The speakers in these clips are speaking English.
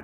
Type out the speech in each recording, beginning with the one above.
dude.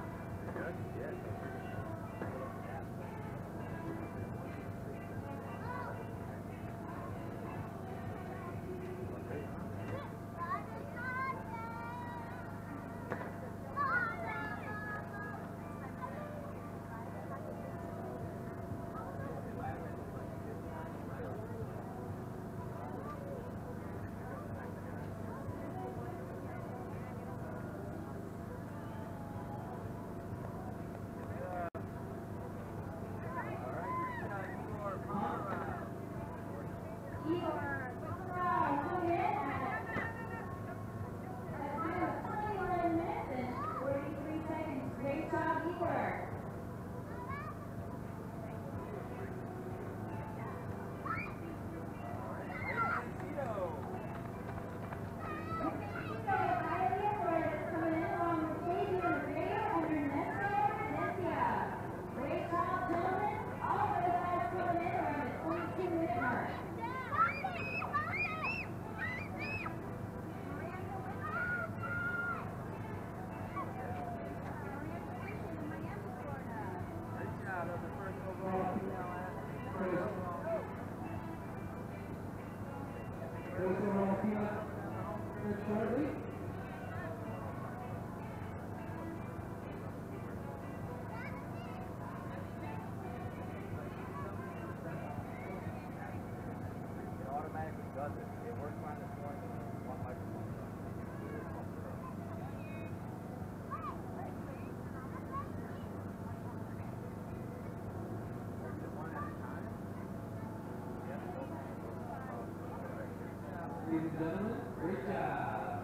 Ladies and gentlemen, great job.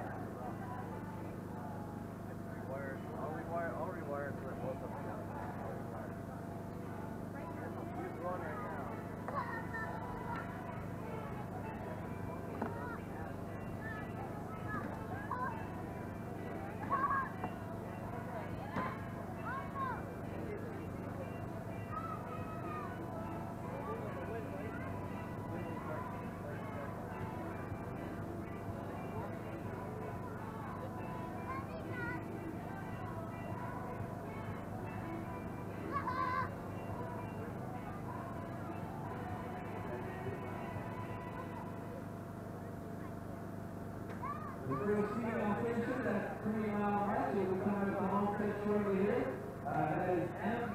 I'll rewire it so that both of them go. Use one right now. The first female finisher, that's 3-mile march, will be coming to the home stretch shortly here. That is M.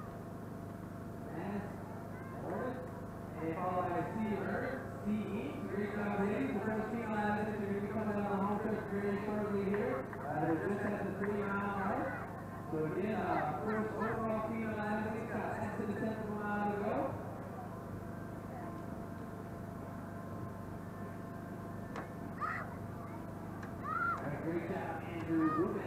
Morgan. And followed by C. Ernst, C.E. Great job, ladies. The first female athlete is going to be coming down the home stretch very shortly here. They're just at the 3-mile mark. So again, first overall female athlete got less than a tenth of a mile to go. Great job, Andrew Rubin.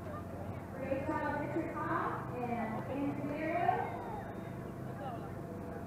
Great job, Richard Cobb and Andrew Lero.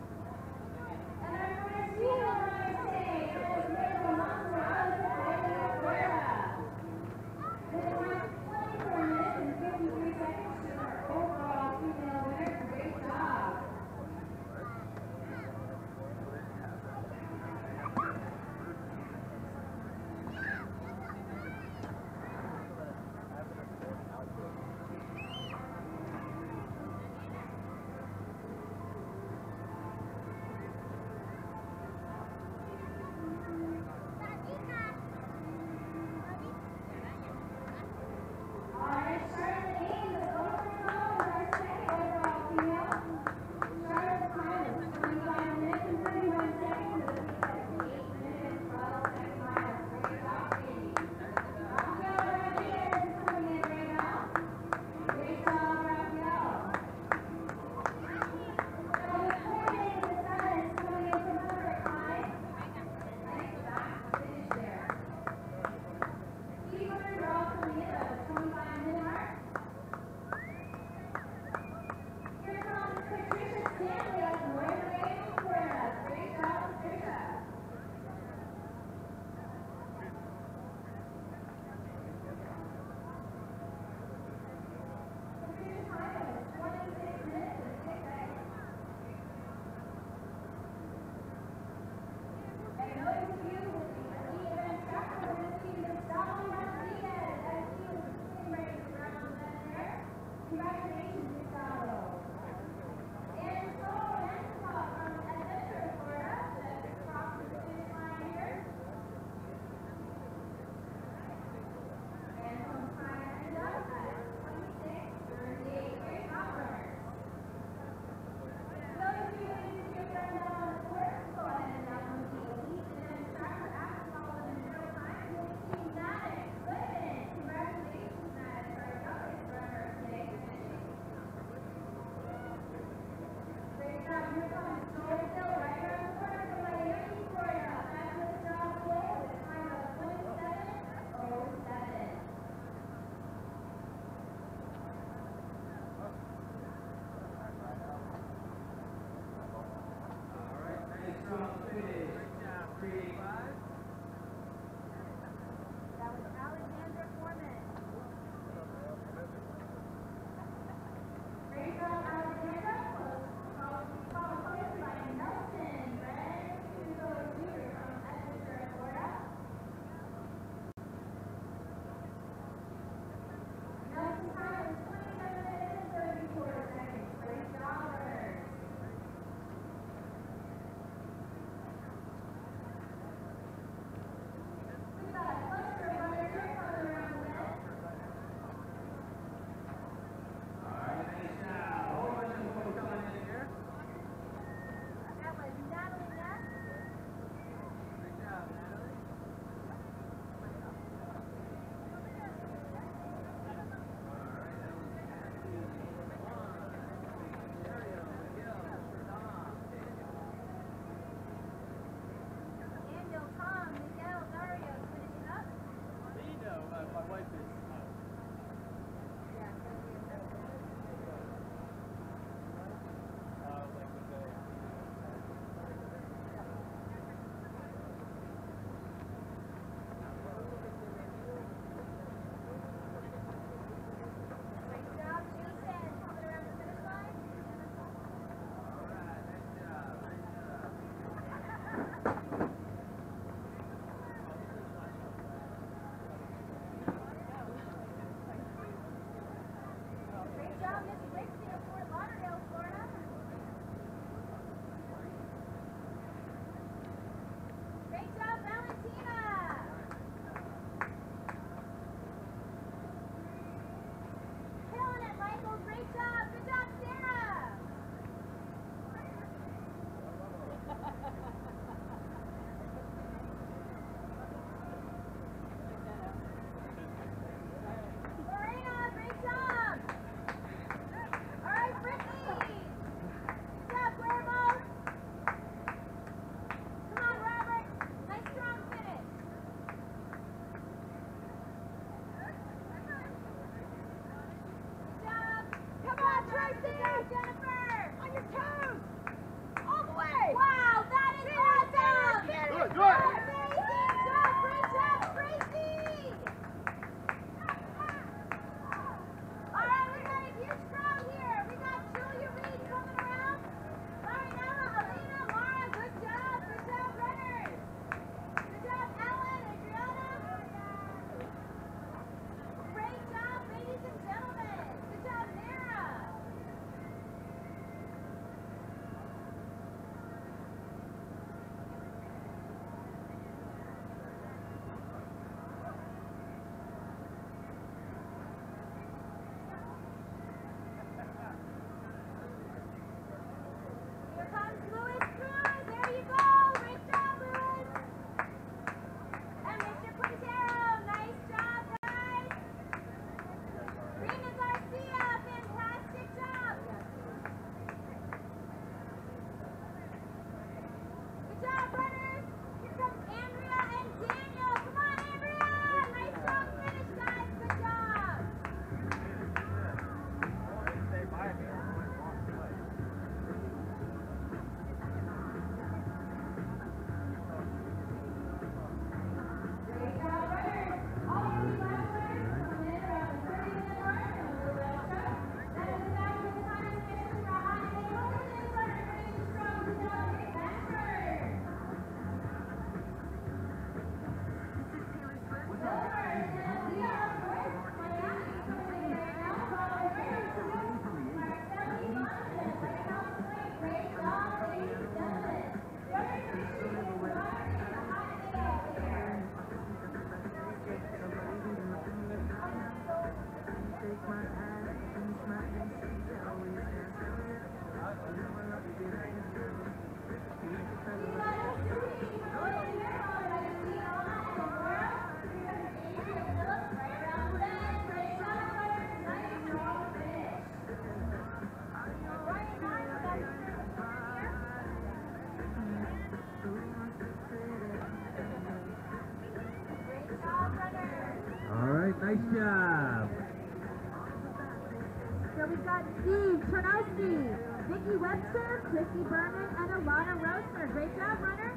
we've got Steve Chernowski, Vicki Webster, Christy Berman, and Alana Rosner. Great job, runners.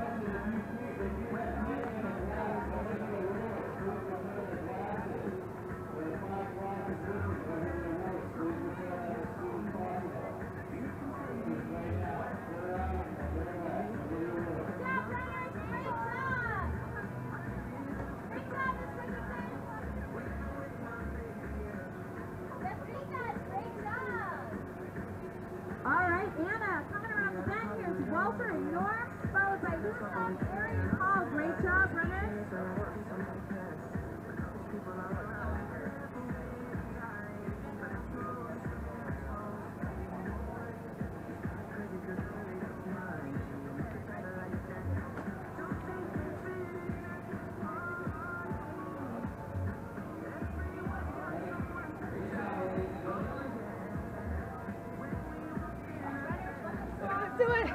Anna, coming around the bend, here's Walter and Norm, followed by Lisa and Arian Hall. Great job, runners. Do it!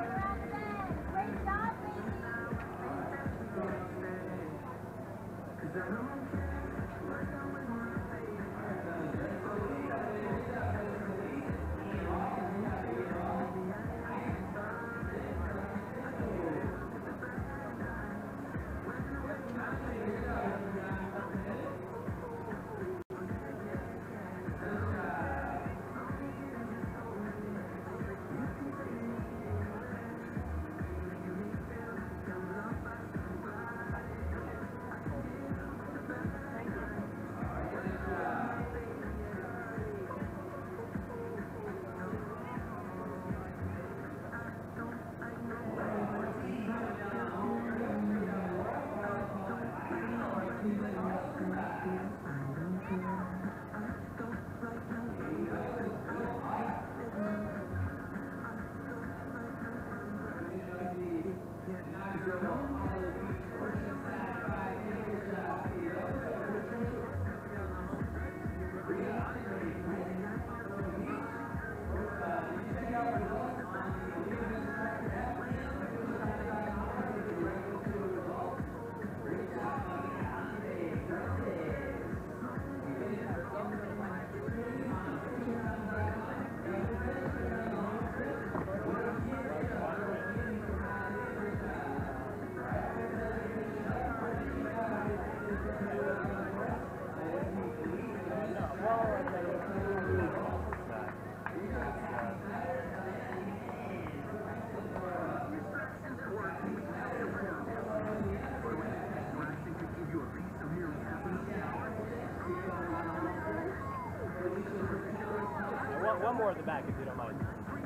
One more at the back, if you don't mind.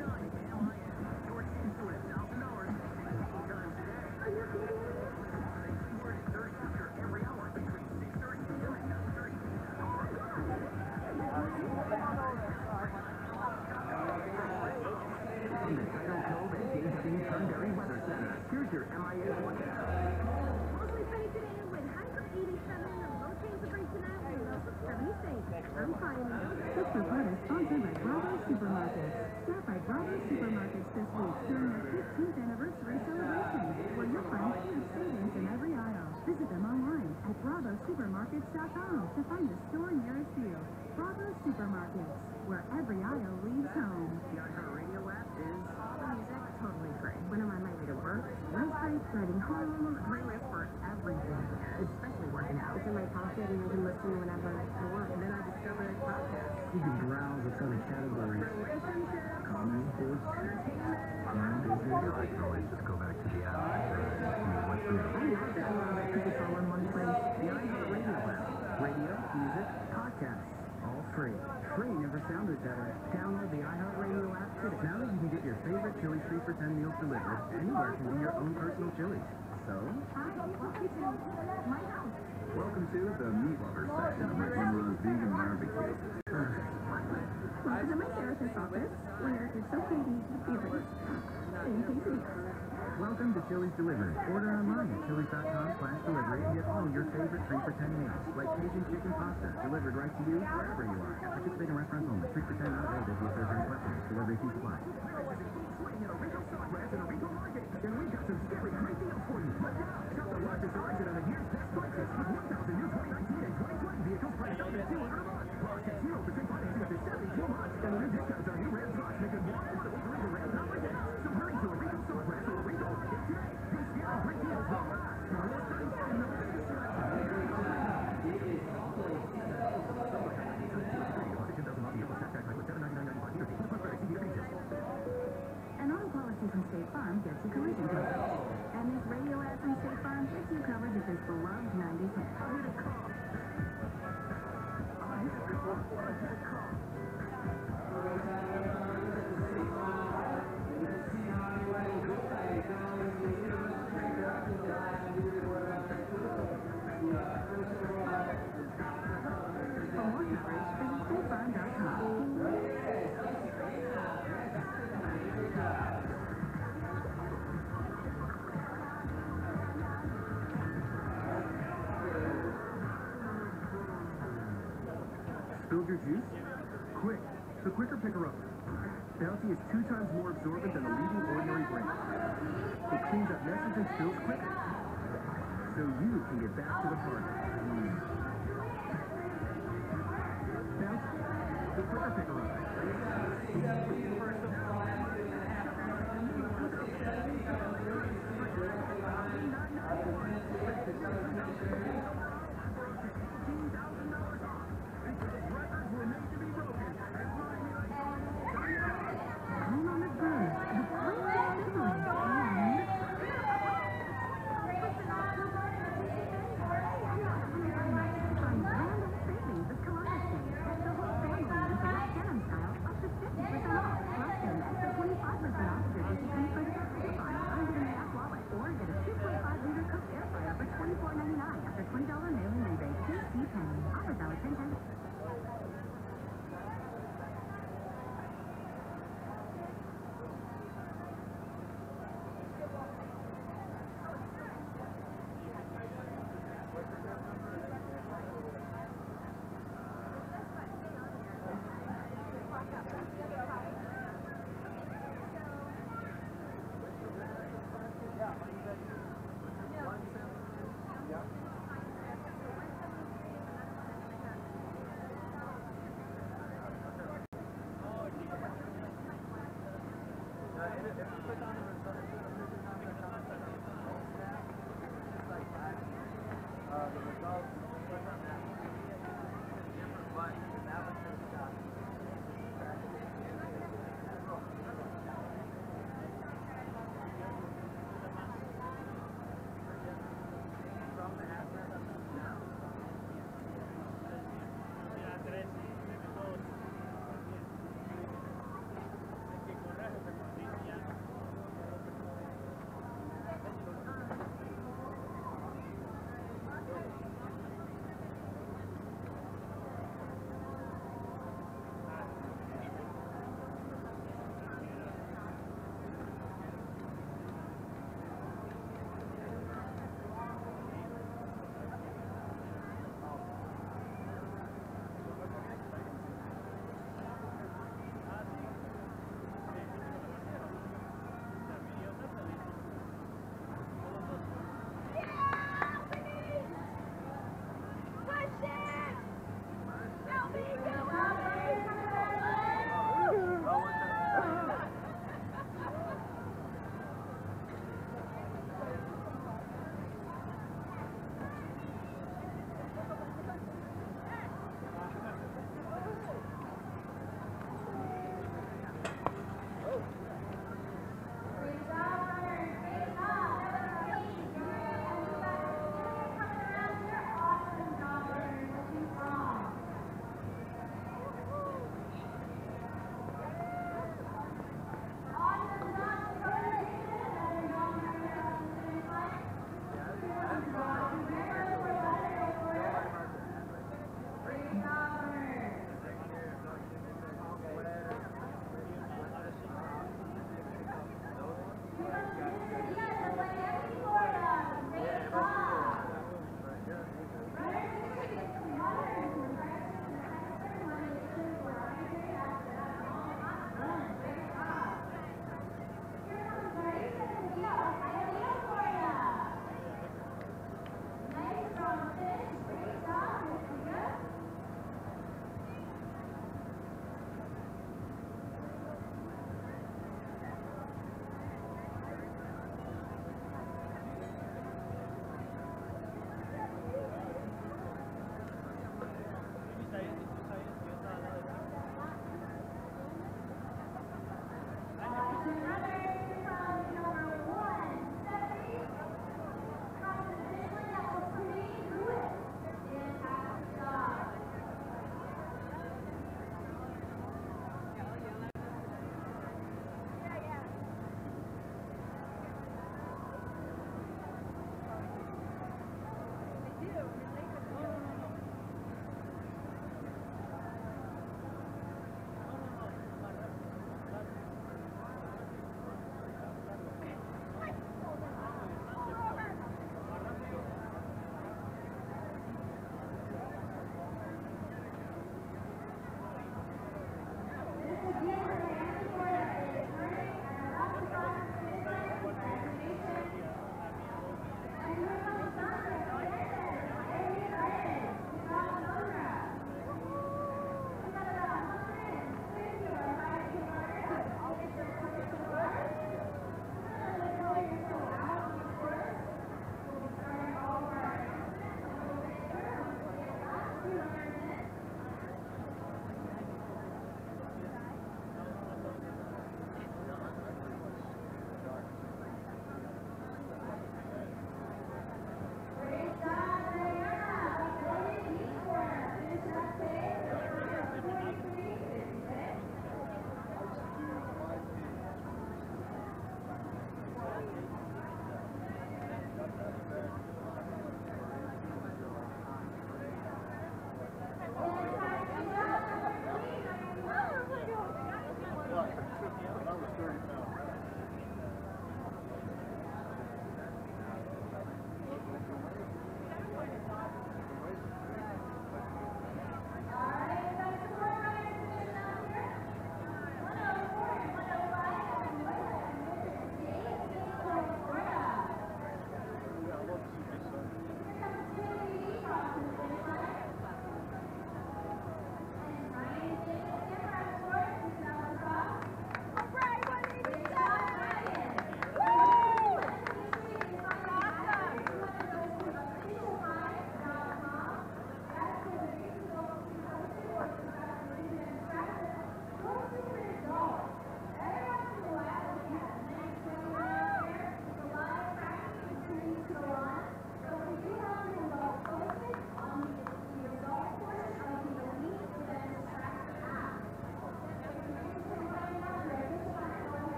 Here's your MIA forecast. Mostly sunny today with highs of 87 and low chance of rain tonight with lows of 76. I'm fine. This report is sponsored by Bravo Supermarkets. Stop by Bravo Supermarkets this week during their 15th anniversary celebration, where you'll find huge savings in every aisle. Visit them online at bravosupermarkets.com to find the store nearest you. Bravo Supermarkets, where every aisle leads home. The iHeartRadio app is Music totally free. When I'm on my way to work, lunch break, riding home, playlist for everything, especially working out. it's in my pocket and you can listen whenever I work. And then I discovered podcasts. You can browse a ton of categories. Comedy, sports, and business. I can always just go back to the app and see what's new. Because it's all in one place. The iHeartRadio app. Radio, music, podcasts. All free. Free never sounded better. Download the iHeartRadio app today. Now that you can get your favorite Chili 3 for $10 meals delivered, anywhere can be your own personal chili. So, Welcome to the Meat Lovers section of McNamara's Vegan Barbecue. Welcome to my therapist's office, where it's so pretty to be released. And quesadillas. welcome to Chili's Delivered. Order online at chili's.com/delivery and get all your favorite 3 for $10 meals, like Cajun chicken pasta, delivered right to you wherever you are. Participating restaurants only. 3 for $10 not available via surgery and questions. Delivery fee supplies. And we got some scary great deals for you. Shop the largest selection of the year's best prices with 1,000 new 2019 and 2020 vehicles priced under $200 a month. Plus, get 0% financing up to 72 months. Discounts on new Ram trucks make it more affordable to rent a Ram powered gas. So hurry to a Rico Superflex or a Rico today. These scary great deals won't last. For more $35 no biggest selection. An auto policy from State Farm gets you collision coverage. And this radio ad from State Farm gets you coverage of this beloved 90s hit. For more coverage, visit statefarm.com. Spilled your juice? Quick, the quicker picker-upper. Bounty is 2 times more absorbent than a leading ordinary brand. It cleans up messes and spills quicker, so you can get back to the party. Bounty, the quicker picker-upper. Home on the go. The great delivery. Find random savings at Columbus Day. The whole family into the denim style up to 50% off. Plus get an extra 25% off of your Disney Credit Card coupon. Find it in the app wallet or get a 2.5-liter Cook air fryer for $24.99 after $20 mailing rebate. JCPenney. Offer valid 10 days.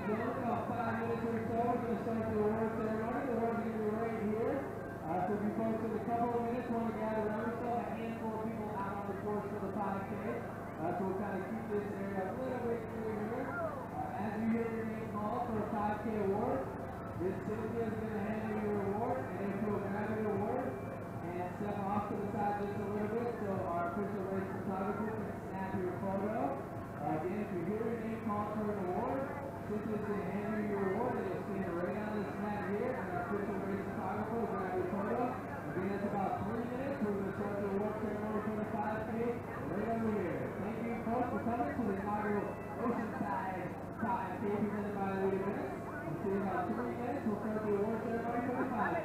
gentlemen, about 5 minutes or so, we're going to start the award ceremony. The awards are going to be right here. So if you folks in a couple of minutes want to gather around yourself, a handful of people out on the course for the 5K. So we'll kind of keep this area a little bit clear here. As you hear your name called for a 5K award, this Cynthia is going to hand you your award, and if you'll grab your award and step off to the side just a little bit so our official race photographer can snap your photo. Again, if you hear your name called for an award, Cynthia's going to hand you your award, and you'll stand right on this mat here, and our official race photographer will grab your photo. Again, it's about 3 minutes. We're going to start the award ceremony for the 5K right over here. Thank you, folks, for coming to the inaugural Oceanside 5K presented by Lady Venice. We'll see you in about 3 minutes. We'll start the award ceremony for the 5K.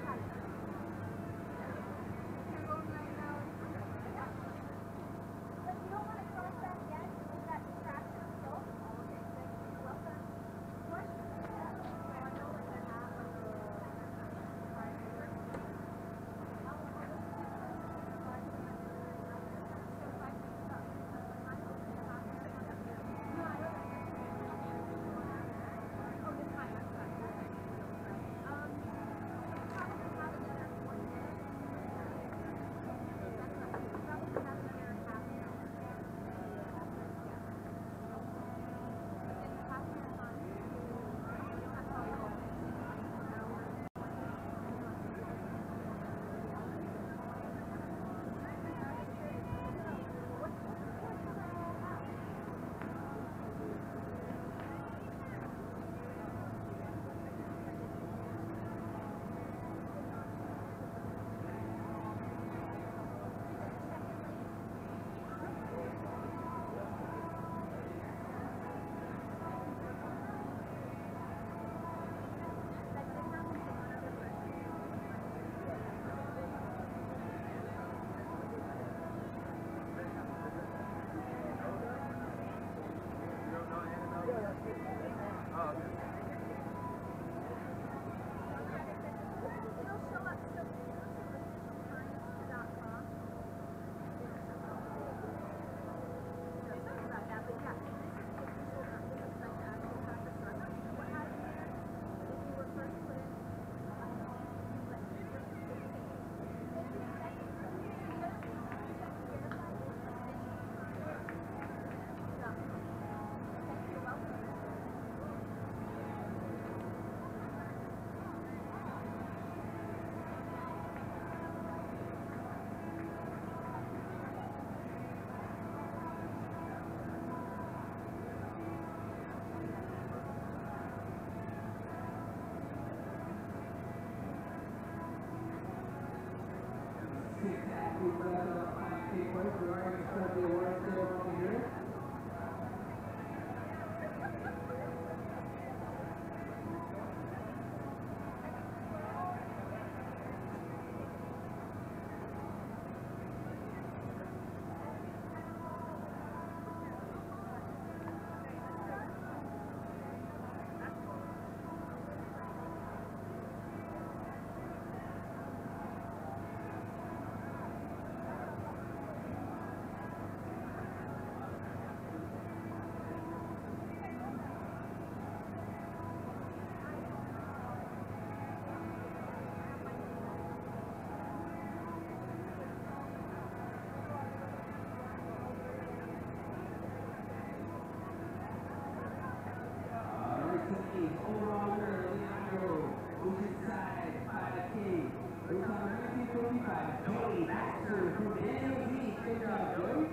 Overall winner of the inaugural Oceanside 5K. It was on 1945. Joey Baxter from NLZ. Good job, Joey.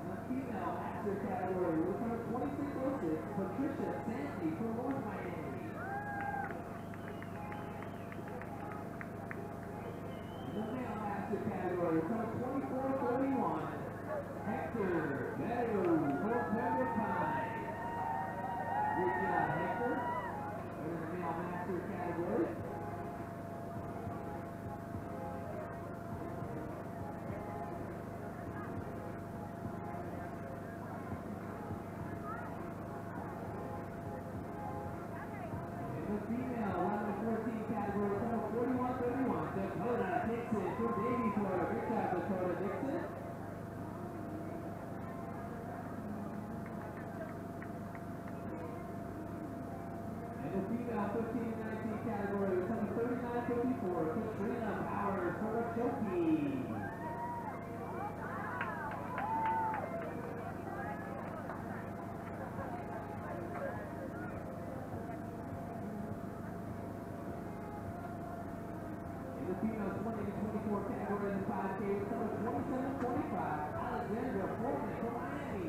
Category, number 2606, Patricia Sandy from North Miami. master category, number 24-31, Hector Meadows from Pembroke Pines. Good job, Hector. We're in the male master category. Female, 11-14 category, number 41-31, Dakota Dixon from Davie, Florida. Good job, Dakota Dixon. And the female 15-19 category, number 39-54, Katrina Powers from Okeechobee. The female 20-24 category in the 5K is number 27-25, Alexandra Portman from Miami.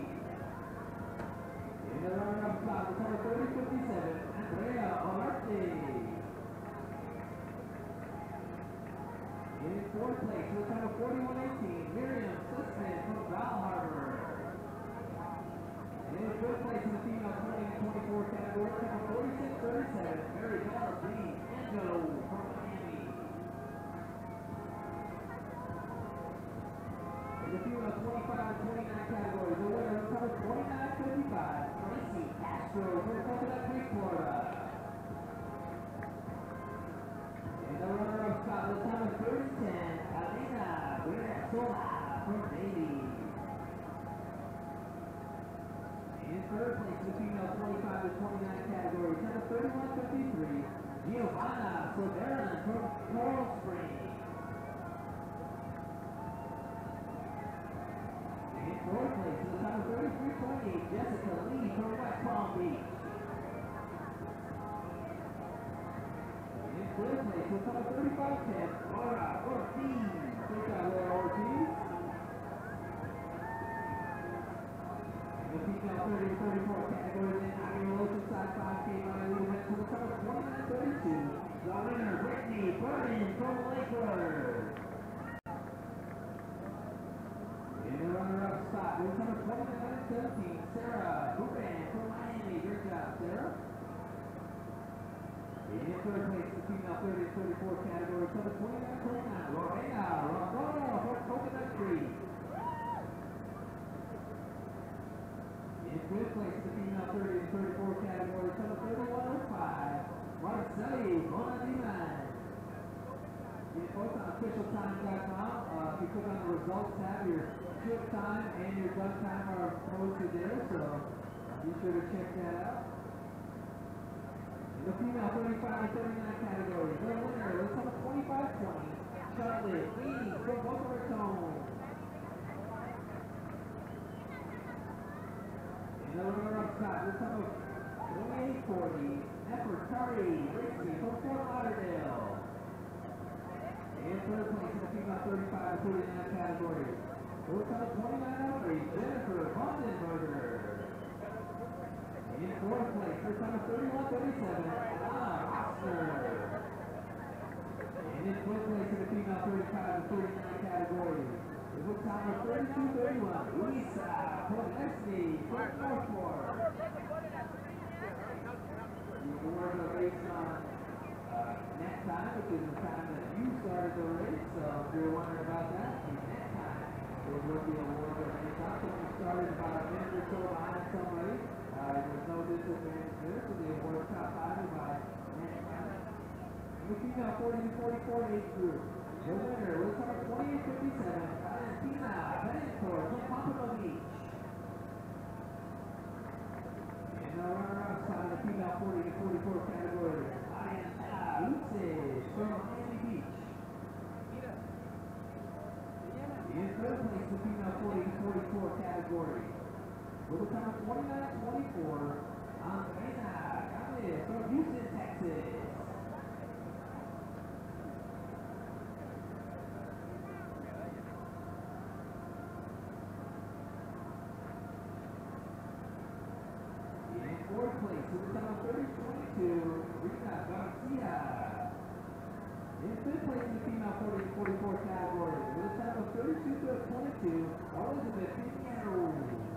In the runner-up spot is number 30-57, Andrea Olarte. In fourth place with number 41-18, Miriam Sussman from Val Harbor. In fifth place in the female 20-24 category, number 46-37, Mary Bella Jean Endo from Miami. The female 25-29 category, the winner is number 29-55, Tracy Castro from Coconut Creek, Florida. And the runner-up spot is number 30-10, Alena Guerra from Davie. In third place, the female 25-29 category, number 31-53, Giovanna Soderlin from Coral Springs. In fourth place, the number 33-28, Jessica Lee from West Palm Beach. In fifth place, the number 35-10, Laura Ortiz. Good job, Laura Ortiz. In the female 30-34 category, in Iowa Oceanside 5K by the event, to the number 29-32, the winner, Brittany Burden from Lakewood. In the runner-up spot, with number 29-17, Sarah Buban from Miami. Good job, Sarah. In third place, the female 30-34 category, number 29-29, Lorena Rondona from Coconut Creek. In fifth place, the female 30-34 category, number 31-05, Marceli Bonadiman. Get both on officialtime.com. If you click on the results tab, your trip time and your gun time are posted there, so be sure to check that out. In the female 35-39 category, the winner was number 25-20, Charlotte Lee from Boca Raton. In the runner-up spot was number 28-40, Nefertari Ricci from Fort Lauderdale. In third place in the female 35-39 category, with number 29-03, Jennifer Vandenberger. In fourth place, with number 31-37, Anna Oscar. And in fifth place in the female 35-39 category, with number 32-31, Lisa Podesny from Northport. The awards are based on net time, which is the time that you started the race, so if you're wondering about that, the net time is what the awards are based on. So we started about a minute or so behind somebody. There's no disadvantage there, so the awards top 5 by net time. The female 40-44 age group, the winner was number 28-57, Valentina Betancourt from Pompano Beach. And the runner-up side of the female 40-44 category, Luces from Miami Beach. In third place, the female 40-44 category, with a time of 29-24, Andrea Gomez from Houston, Texas. In fourth place, with a time of 30-22, Rita Garcia. In fifth place in the female 40 to 44 category, with a time of 32:22, Elizabeth Piñero.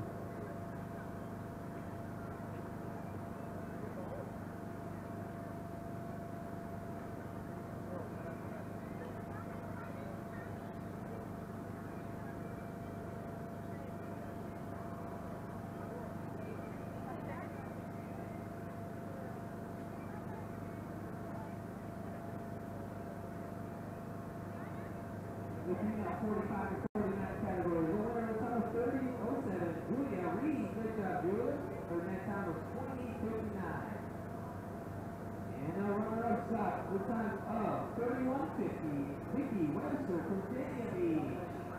The female 45 to 49 category, the winner of time of 30:07, Julia Reed. Good job, Julia. Her next time was 20:59. And the runner-up spot with time of 31:50, Vicky Webster from Virginia Beach.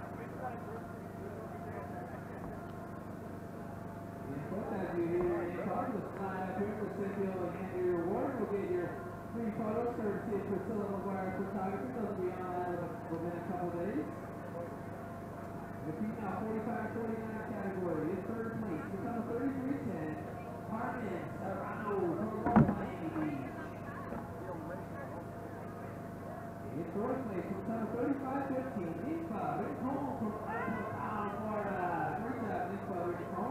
And both of you here in the car, just slide up here, we'll send you over and hand you your award. We'll get your free photos courtesy of Priscilla McGuire Photography. Those will be online within a couple days. The female 45-49 category is third place. It's on 33:10. Carmen Serrano from Miami Beach. In fourth place, it's on 35-15. Nispa Rincon from Allentown, Florida. Good job, Nispa Rincon.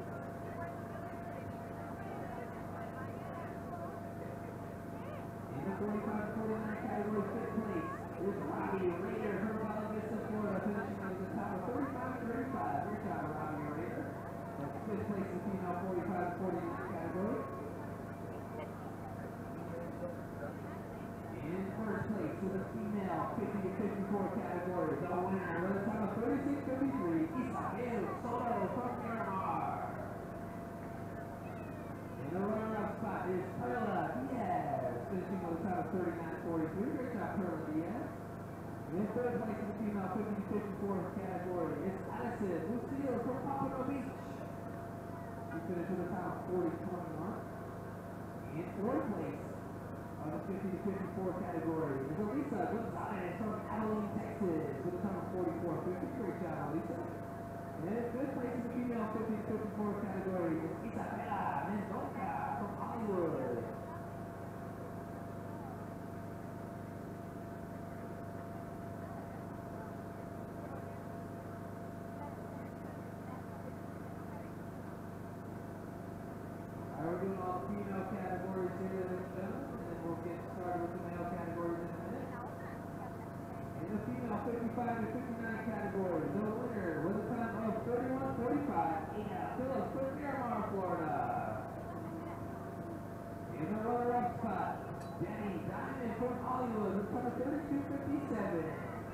In the 45-49 category, fifth place is Robbie Raider from Bella Vista, Florida, finishing at the top of 35-35. Good job, Robbie Raider. That's fifth place in the female 45-49 category. In first place is the female 50-54 category. The winner with a time of 36:53, Isabel Soto from Miramar. And the runner-up spot is Perla Diaz, finishing with a time of 39:43. Great job, Perla Diaz. And in third place in the female 50-54 category is Addison Lucille from Pompano Beach. She finished with a time of 40:21. In fourth place on the 50-54 category is Elisa Gonzalez from Abilene, Texas, with a time of 44:50. Great job, Elisa. And in fifth place in the female 50-54 category is Isabella Mendoza from Hollywood. We're doing all the female categories here, ladies and gentlemen, and then we'll get started with the male categories in a minute. In the female 55-59 category, the winner with a time of 31:45, Ada Phillips from Miramar, Florida. In the runner-up spot, Danny Diamond from Hollywood with a time of 32:57.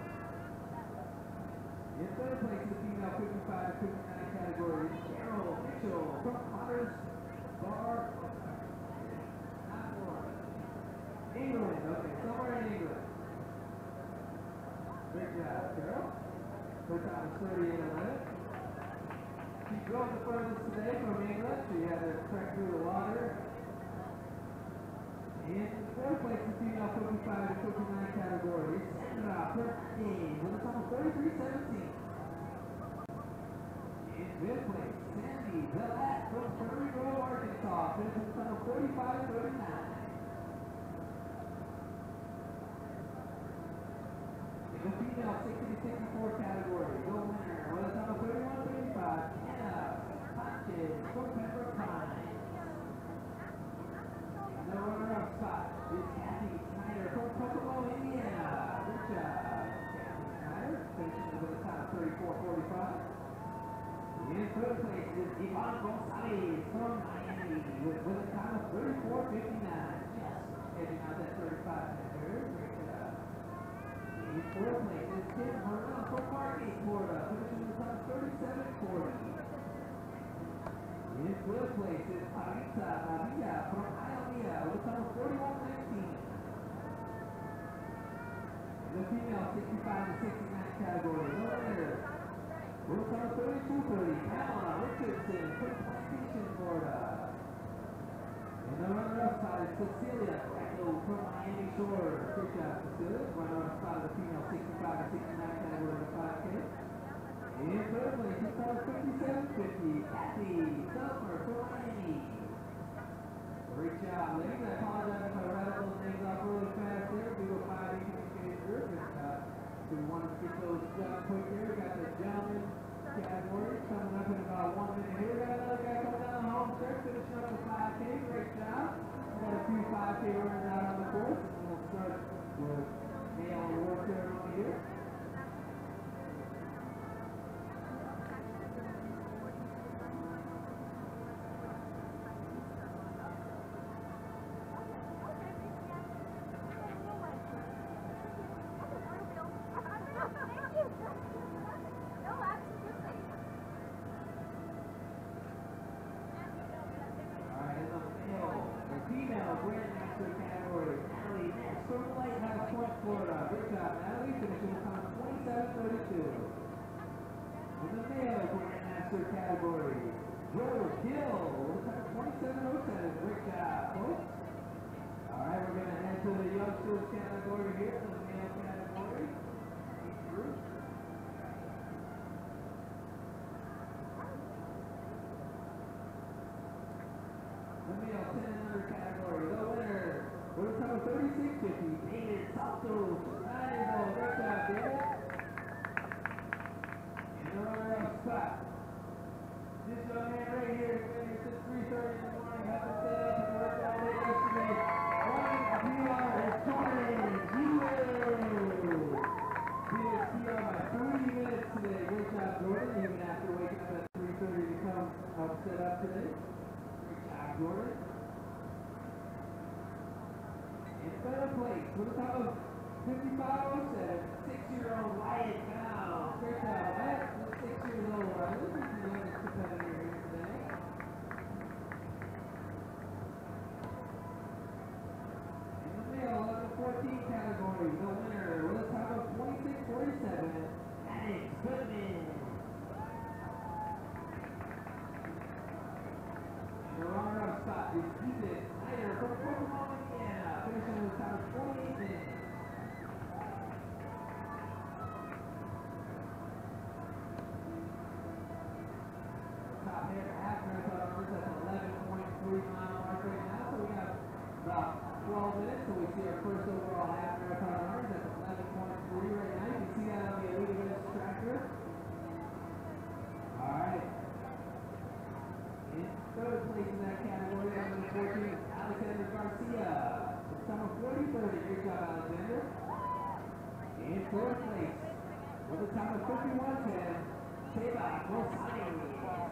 In third place in the female 55-59 category, Cheryl Mitchell from Potter's Bar, not Florida. England, okay, somewhere in England. Great job, Carol. Her time is 38:11. She drove the furthest today from England. She had to trek through the water. In fourth place in the female 55-59 category, Sandra Perkins with a time of 43:17. In fifth place, Sandy Bellette from Prairie Grove, Arkansas, finished with a time of 45:39. In the female 60-64 category, the winner with a time of 31:35, Anna Sanchez from Pembroke Pines. And the runner-up spot is Kathy Snyder from Kokomo, Indiana. Good job, Kathy Snyder, finishing with a time of 34:45. In third place is Yvonne Gonzalez from Miami with a time of 34:59. Just edging out that 35-minute period. Great job. In fourth place is Kim Herman from Margate, Florida, finishing with a time of 37:40. In fifth place is Parita Navia from Hialeah with a time of 41:19. In the female 65-69 category, the winner with a time of 32:30, Pamela Richardson from Plantation, Florida. And the runner-up spot is Cecilia Greco from Miami Shores. Good job, Cecilia. Runner-up spot of the female 65-69 category of the 5K. In third place, it's time of 57:50, Kathy Selmer from Miami. Great job, ladies. I apologize if I rattle those names off really fast there. We will find each group. So we want to get those done quick here. We got the gentleman category coming up in about 1 minute here. We got another guy coming down the home stretch, finishing up the 5K. Great job. We got a few 5K runners out on the course. And we'll start with male award ceremony here. Category, Joe Gill, 2707, great job, folks. Alright, we're going to head to the youngsters category here, the male category, each group. The male 10 and under category, the winner, with a time of 3650, David Saltos, 9 years old, great job, David. And the runner-up spot. This young man right here has been here since 3:30 in the morning, hasn't stayed up and worked all day yesterday. Running PR is Jordan Gill. Did PR by 30 minutes today. Great job, Jordan, even after waking up at 3:30 to come help set up today. Great job, Jordan. In third place, with a top of 5507, 6-year-old Wyatt Gal. Great job, Wyatt. 6 years old, right? This is the youngest competitor here today. In the male 11-14 category, the winner with a time of 26:47, Alex Goodman. And the runner-up spot is Ethan Snyder from Kokomo, Indiana, finishing with a time of 28 minutes. Top here, half marathon runners at the 11.3 mile mark right now. So we have about 12 minutes. So we see our first overall half marathon runners at the 11.3 right now. You can see that on the Elite Events tracker. Alright. In third place in that category, number 14, Alexander Garcia. With time of 40:30. Great job, Alexander. In fourth place, with a time of 51:10, Teba Rosani.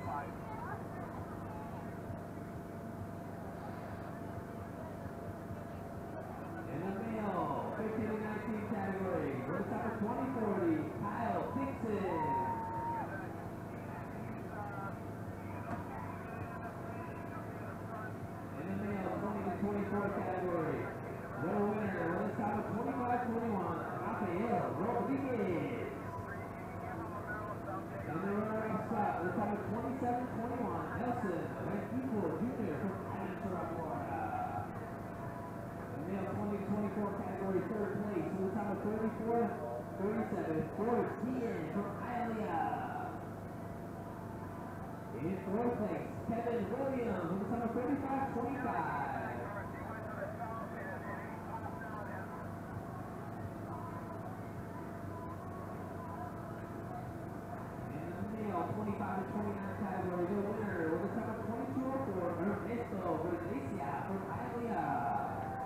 In the male 15-19 category, with a time of 20:40, Kyle Dixon. In the male 20-24 category, the winner with a time of 25:21, Rafael Rodriguez. And the runner-up spot with a time of 27:21, Nelson Rengifo Jr. from Aventura, Florida. The male 20-24 category, third place with a time of 34:37, Forrest Ian from Hialeah. In fourth place, Kevin Williams with a time of 35:25. In the male 25-29 category, the winner with a time of 22:04, Ernesto Verdecia from Hialeah.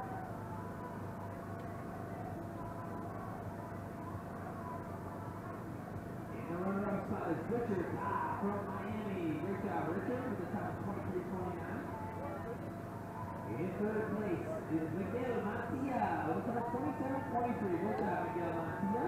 And the runner-up spot is Richard from Miami. Great job, Richard, with a time of 23:29. In third place is Miguel Matia with a time of 27:23. Good job, Miguel Matia.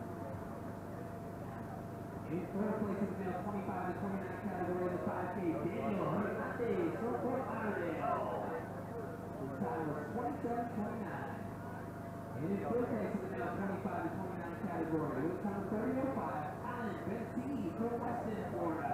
In fourth place is the male 25-29 category of the 5K, Daniel Hernandez from Fort Lauderdale. His time was 27:29. And in fifth place is the male 25-29 category with a time of 30:05, Alan Bentini from Weston, Florida.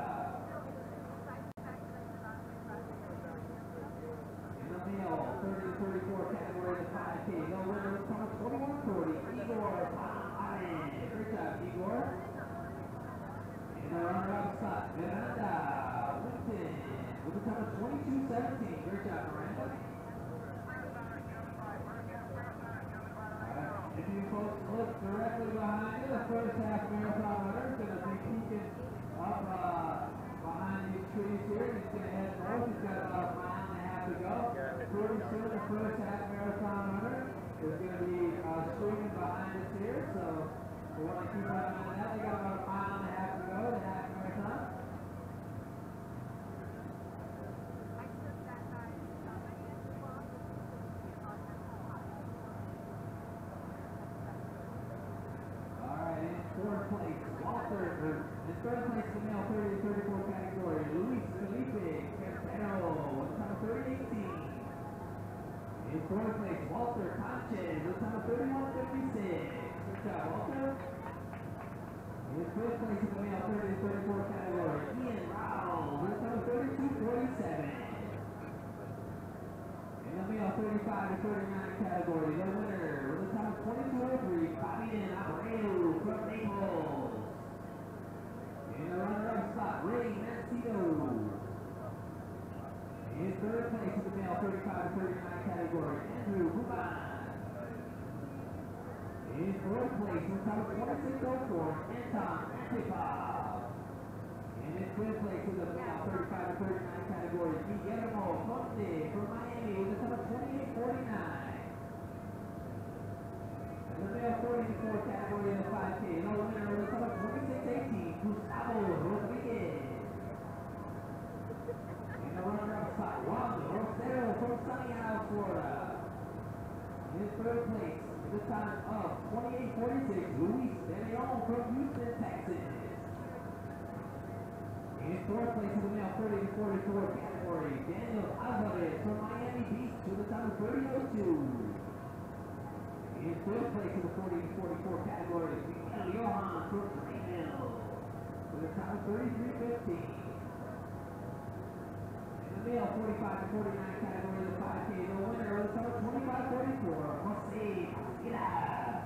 In the male 30-34 category of the 5K, the winner with a time of 21:40, Igor Palmares. Great job, Igor. In the runner-up spot, Miranda Winton with a time of 22:17. Great job, Miranda. Alright, if you folks look directly behind you, the first half marathon runner is going to be peeking up behind these trees here. He's going to head north. He's got about a mile and a half to go. Pretty soon, the first half marathon runner is going to be streaming behind us here. So we want to keep an eye on that. They got about a mile and a half to go, the half marathon. Third place, Walter, in third place, the male 30 to 34 category, Luis Felipe Quintero, with time of 30:18. In fourth place, Walter Sanchez, with time of 31:56. Good job, Walter. In fifth place, in the male 30 to 34 category, Ian Rao, with time of 32:47. In the male 35 to 39 category, the winner, with a time of 22:03, Fabian Abreu from Naples. In the runner-up spot, Ray Mancito. In third place in the male 35 to 39 category, Andrew Huban. In fourth place, with a time of 26:04, Anton Antipov. And in fifth place in the male 35 to 39 category, Guillermo Ponte from Miami with a time of 28:49. In the male 44 category in the 5K, the winner with a time of 26:18, Gustavo Rodriguez. In the runner-up spot, Juan Rosero from Sunny Isle, Florida. In third place, with a time of 28:46, Luis De Leon from Houston, Texas. In fourth place in the male 30 to 44 category, Daniel Alvarez from Miami Beach with a time of 30:02. In fifth place in the 40 to 44 category, Miguel Johan from Greenville with a time of 33:15. In the male 45 to 49 category of the 5K, the winner with a time of 25:44, Jose Pasqueras.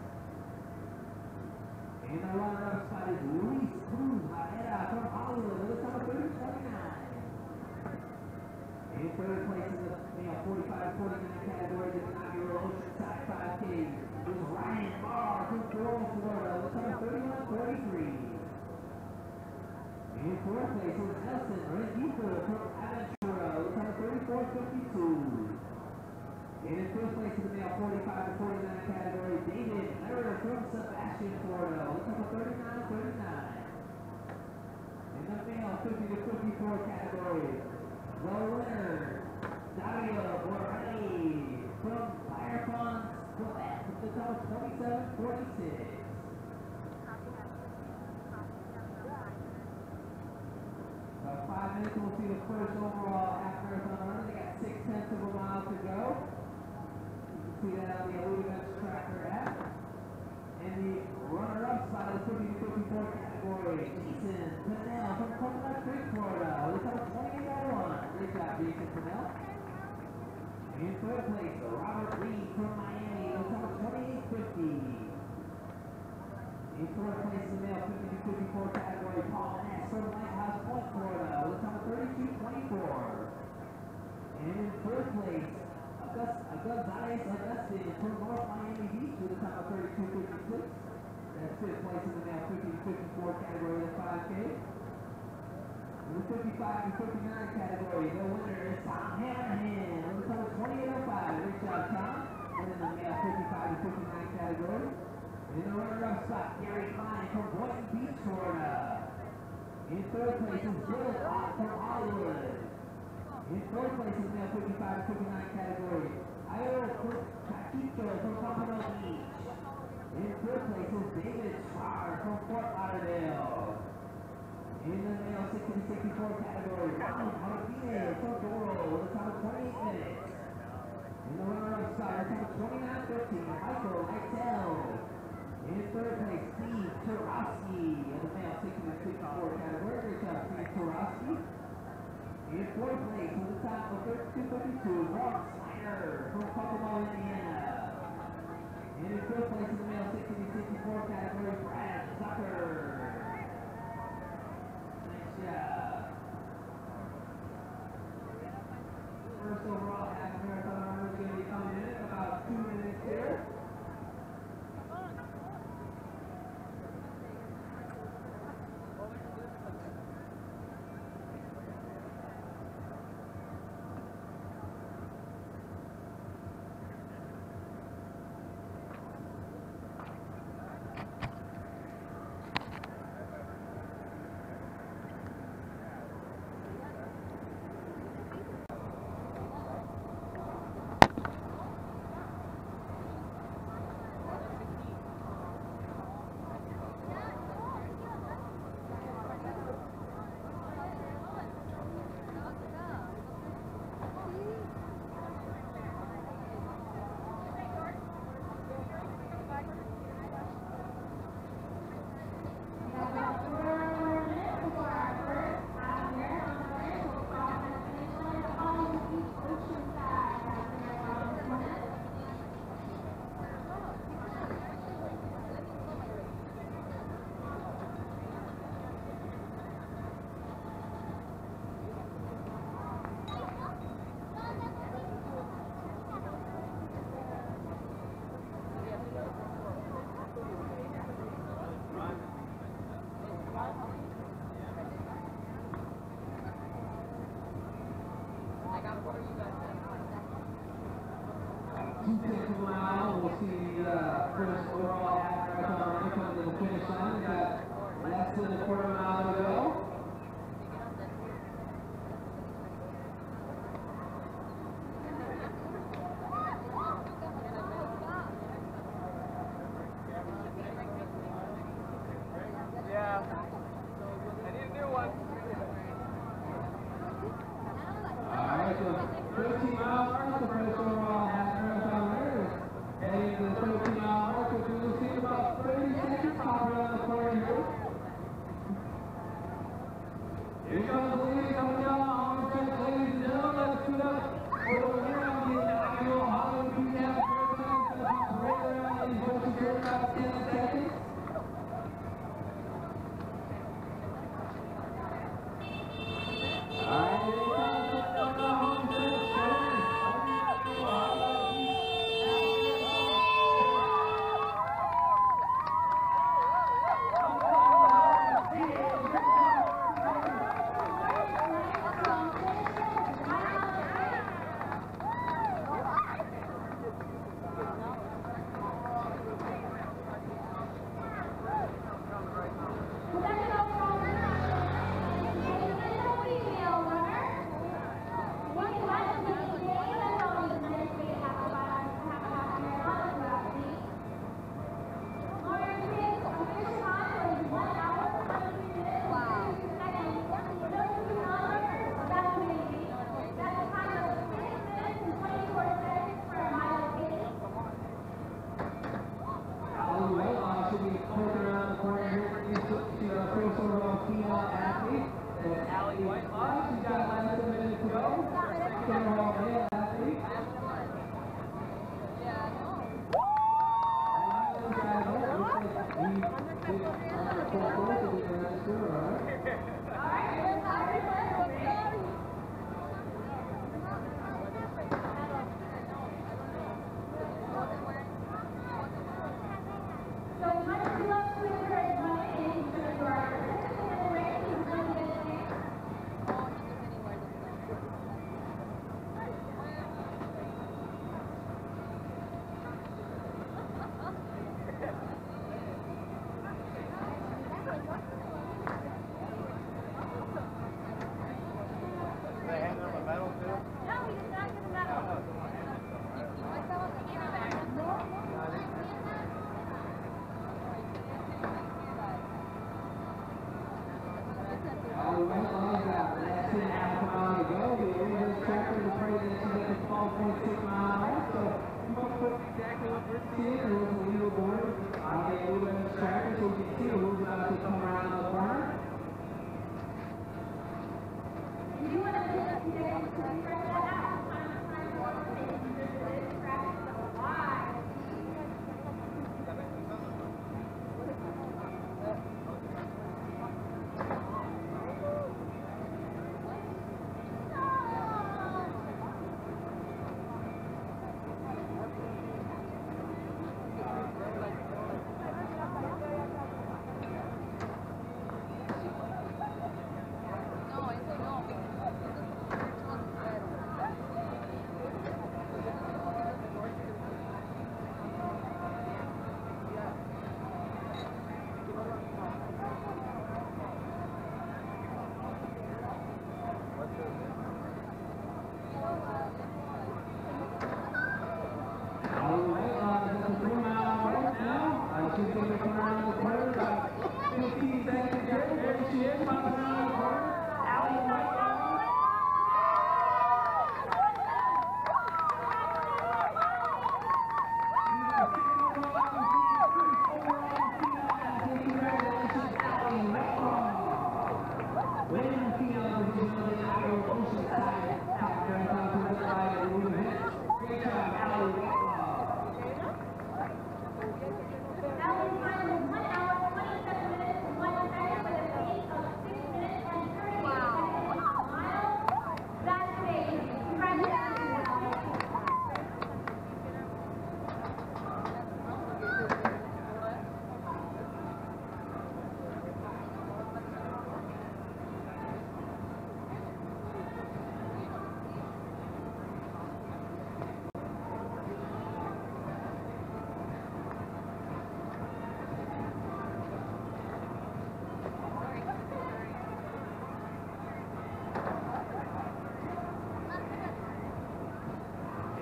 In the runner-up spot is Luis Cruz Varela from Hollywood with a time of 30:29. In third place in the male 45 to 49 category of the inaugural Oceanside 5K is Ryan Barr from Coral, Florida with a time of 31:43. In fourth place was Nelson Rengifo from Aventura with a time of 34:52. And in fifth place in the male 45 to 49 category, David Lerner from Sebastian, Florida with a time of 39:39. In the male 50 to 54 category, the winner, Dario Borrelli from Firefonts, Quebec with a time of 27:46. About 5 minutes, we'll see the first overall half marathon runner. They got 0.6 of a mile to go. You can see that on the Elite Events Tracker app. And the runner-up spot is 50 to 54 category, Jason Pennell from Coconut Creek, Florida, with a time of 28:01. Great job, Jason Pennell. In third place, Robert Reed from Miami, with a time of 28:50. In fourth place, the male 50 to 54 category, Paul Ness from Lighthouse Point, Florida, with a time of 32:24. And in third place, Gonzalez Augustin from North Miami Beach with a time of 32:56. That's fifth place in the male 50 to 54 category of the 5K. In the 55 to 59 category, the winner is Tom Hammerhan with a time of 28:05. Great job, Tom. And in the male 55 to 59 category, in the runner-up spot, Gary Klein from Boynton Beach, Florida. In third place is Dylan Ott from Hollywood. In fourth place is male 55 to 59 category, Ayo Kakito from Pompano Beach. In third place is David Schwarr from Fort Lauderdale. In the male 60 to 64 category, Ronald Martinez from Doro with a time of 28 minutes. In the runner-up spot, a time of 29:13, Michael Lytel. In third place, Steve Turowski in the male 60 to 64 category. Great job, Steve Turowski. In fourth place, with a time of 32:52, Rob Snyder from Kokomo, Indiana. And in fifth place in the male 60 to 64 category, Brad Zucker. Nice job. First overall half marathon runner is going to be coming in about 2 minutes here. 2:10 from now, we'll see first overall half marathon runner coming to the finish line. We've got less than a quarter mile to go. Yeah. I need a new one. Alright, so 13 mile mark, the first overall half marathon runner. Heading to the 13 mile mark, which we will see in about 30 seconds. Hop around the corner here. Here comes the lead coming down the home stretch, ladies and gentlemen. Let's put up over here on the inaugural Hollywood Beach Half Marathon. It's going to hop right around these bushes for about 10 seconds. Alright, here he comes up the home stretch.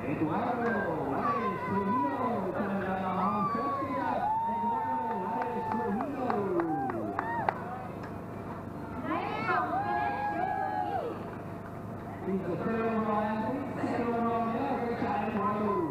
Eduardo Juárez Trujillo coming down the home stretch. We got Eduardo Juárez Trujillo. He's the third overall athlete, second overall male. Great job, Eduardo.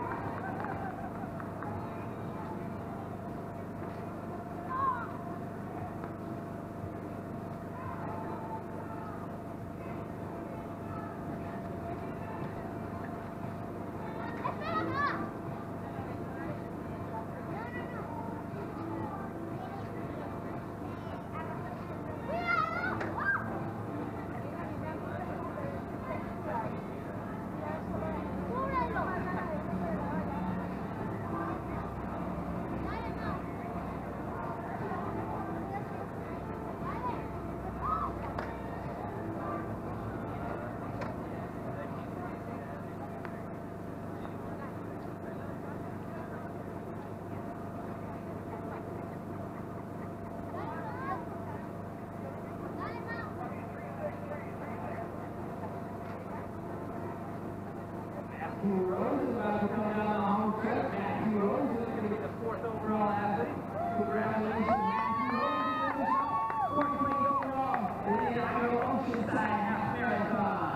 Matthew Rose is about to come down the home stretch. Matthew Rose is going to be the fourth overall athlete. Congratulations, Matthew Rose. 43 overall in the inaugural Oceanside Half Marathon.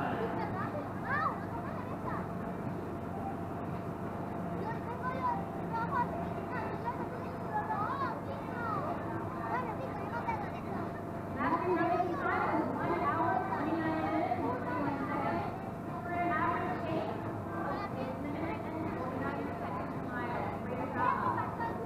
Matthew Rose's time is 1 hour, 29 minutes, 41 seconds. For an average pace is a minute and 49 seconds a mile. Great job.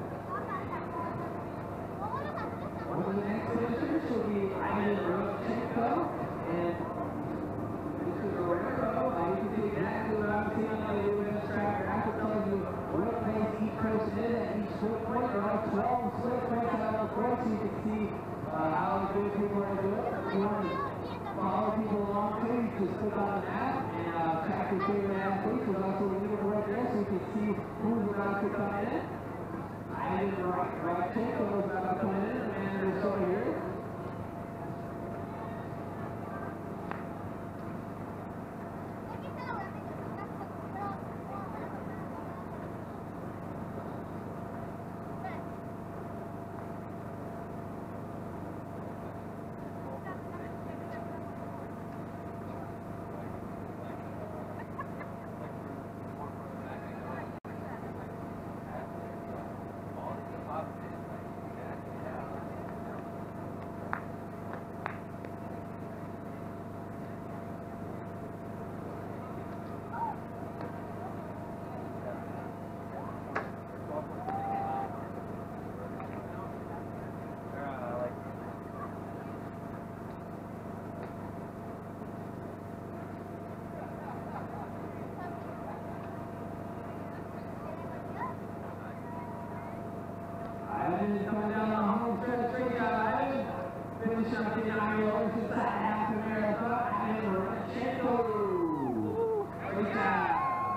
One of the next finishers will be Ivan Rodchenko and Mr. Guerrero. You can see exactly what I'm seeing on the U.S. tracker. I can tell you what place each person is at each split point. There are 12 split points out of the course, so you can see how good people are doing. If you want to follow people along too, you just click on the map and track your favorite athletes. There's also a leaderboard there, so you can see who's about to come in. Ivan Rodchenko is about to come in, and there's someone here. Ivan coming down the home stretch. Great job, Ivan. Finishing up the inaugural Oceanside Half Marathon. Ivan Rodchenko. Great job.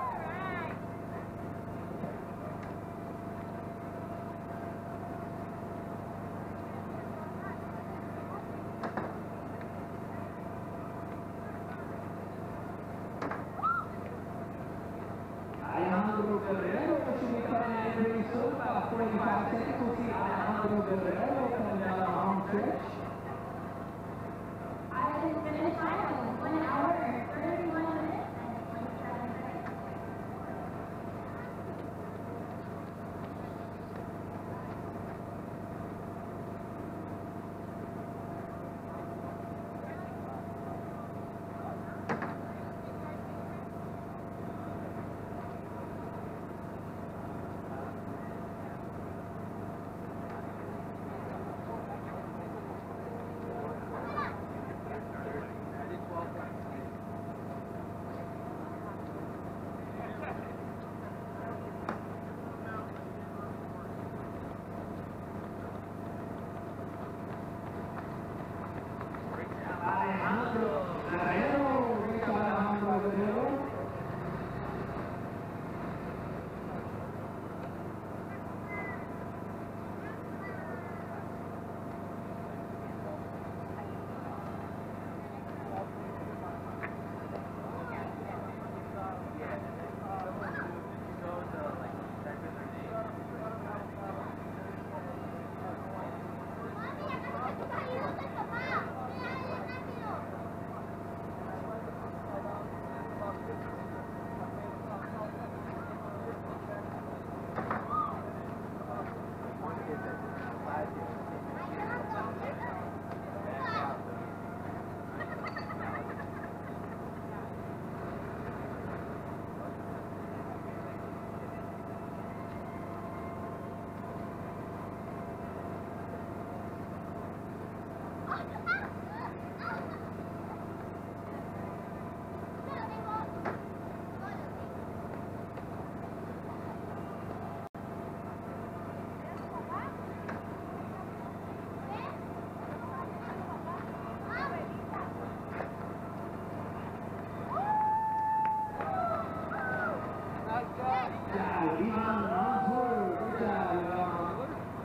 Alejandro Guerrero should be coming in pretty soon, about 45 seconds. We'll see Alejandro Guerrero coming down the home stretch. Ivan finished time in 1 hour, 31 minutes, and 27 seconds. job, Ivan Mansour. Good job, Ivan.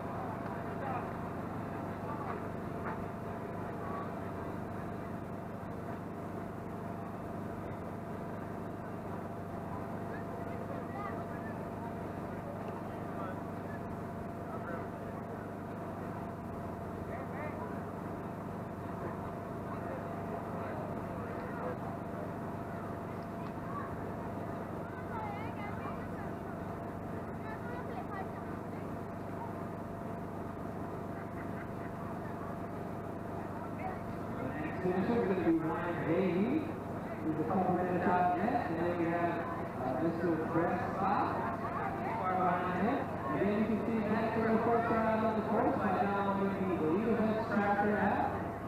Finisher is going to be Ryan Leahy, who's a couple minutes out next, and then we have Mr. Brett Scott behind him. And then you can see next for the first round on the course by downloading the Elite Events Tracker app.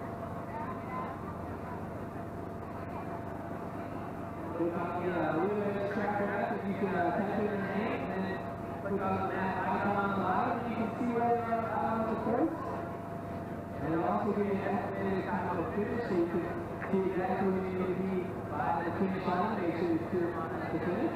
Click on the Elite Events Tracker app, and you can type in your name, and then click on the map icon on the bottom, and you can see where you are out on the course. And it'll also give you an estimated time of finish, so you can see exactly where you need to be by the finish line, make sure you're clear on the finish.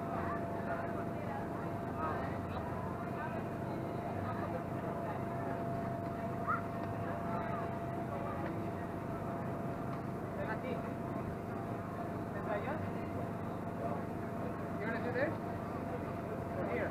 You're gonna do this? Or here?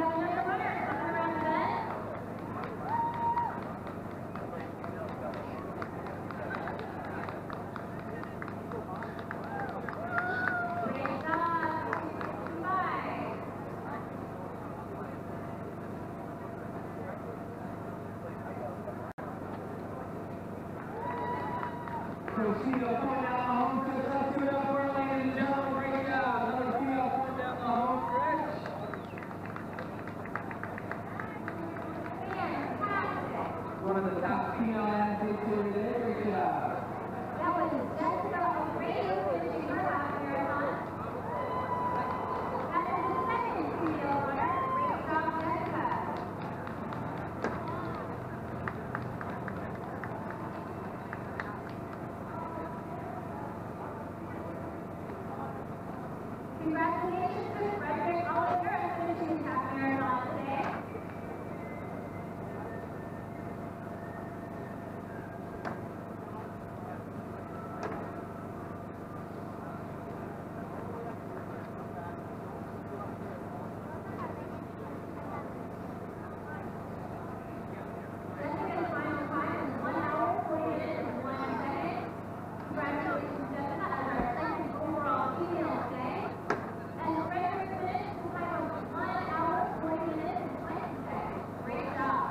have another runner coming around the bend. Great job. 65. Castillo point down the home stretch. Let's give it up for ladies and gentlemen. Great job. Another female point down the home stretch. Fantastic. One of the top female athletes here today. Great job. That was Jessica O'Grady finishing her half marathon. That is the second female runner. Great job, Jessica. Congratulations to Frederick Oliver finishing his half marathon today. Jessica's final time is 1 hour, 40 minutes, and 1 second. Congratulations, Jessica, as our second overall female today. And Frederick finished with a time of 1 hour, 40 minutes, and 20 seconds. Great job.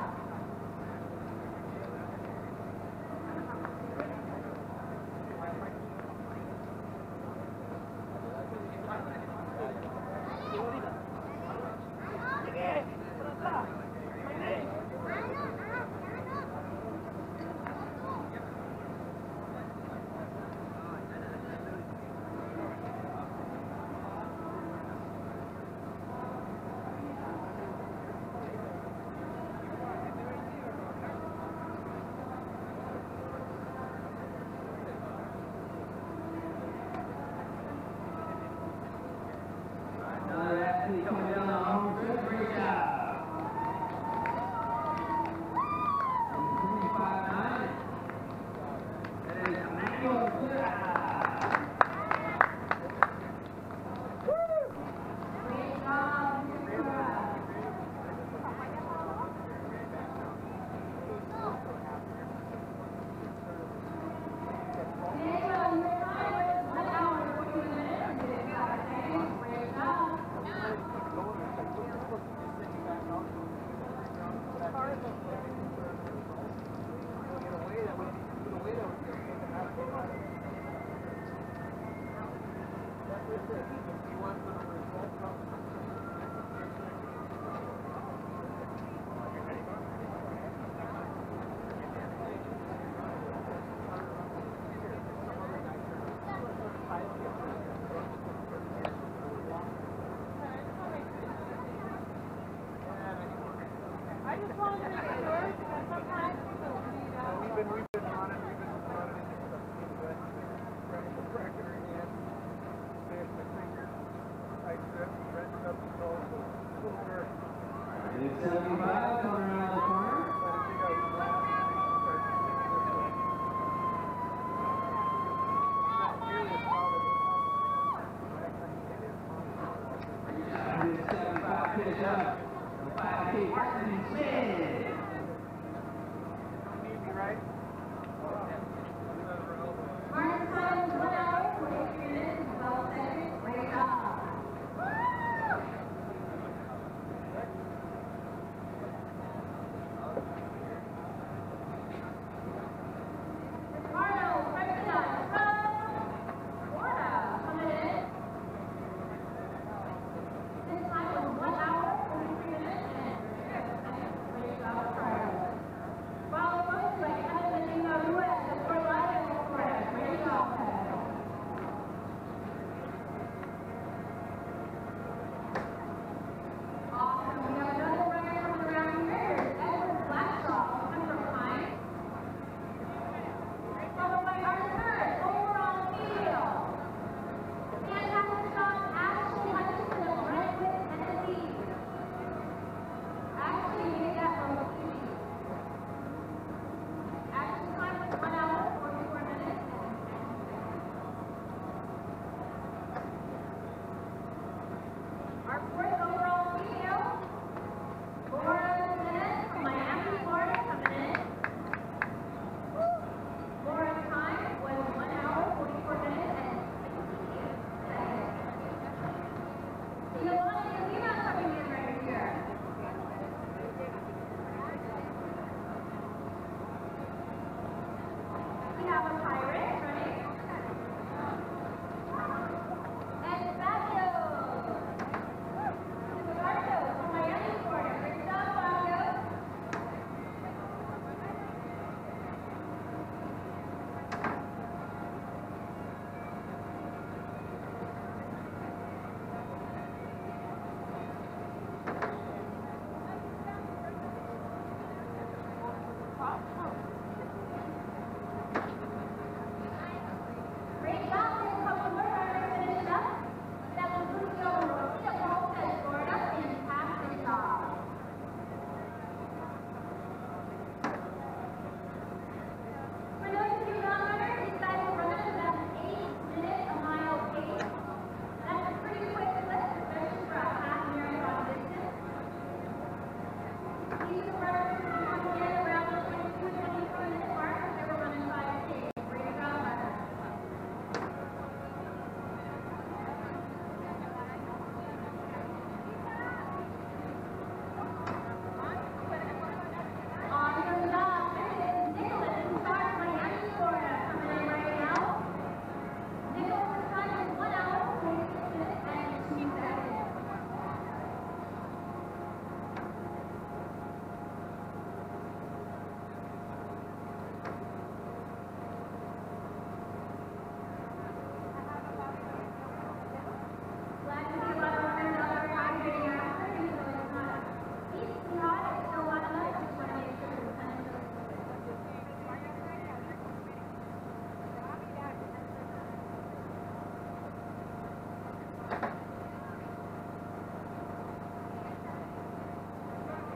Another athlete coming down the home stretch. Great job. 25-9. That is Emmanuel Clear. Great job, Mr. Daniel, your time is 1 hour, 40 minutes, and 55 seconds. Great job. I just wanted to make sure because sometimes people leave out. We've been running into some record again. Fish the fingers. I strip, wrench up the toe, shoulder. It's 75 coming around the corner. Let it dig out his last and start sticking this way. Not nearly as loud as next time you get it. This 75 pitch up. The 5K Martin Smith. Easy, right? Martin's time is 1 hour, 43 minutes, and 12 seconds. Great job. Ricardo Garcia from Florida coming in. His time was 1 hour, 43 minutes, and 6 seconds. Great job, Ricardo. Followed closely by Kevin Medina Ruiz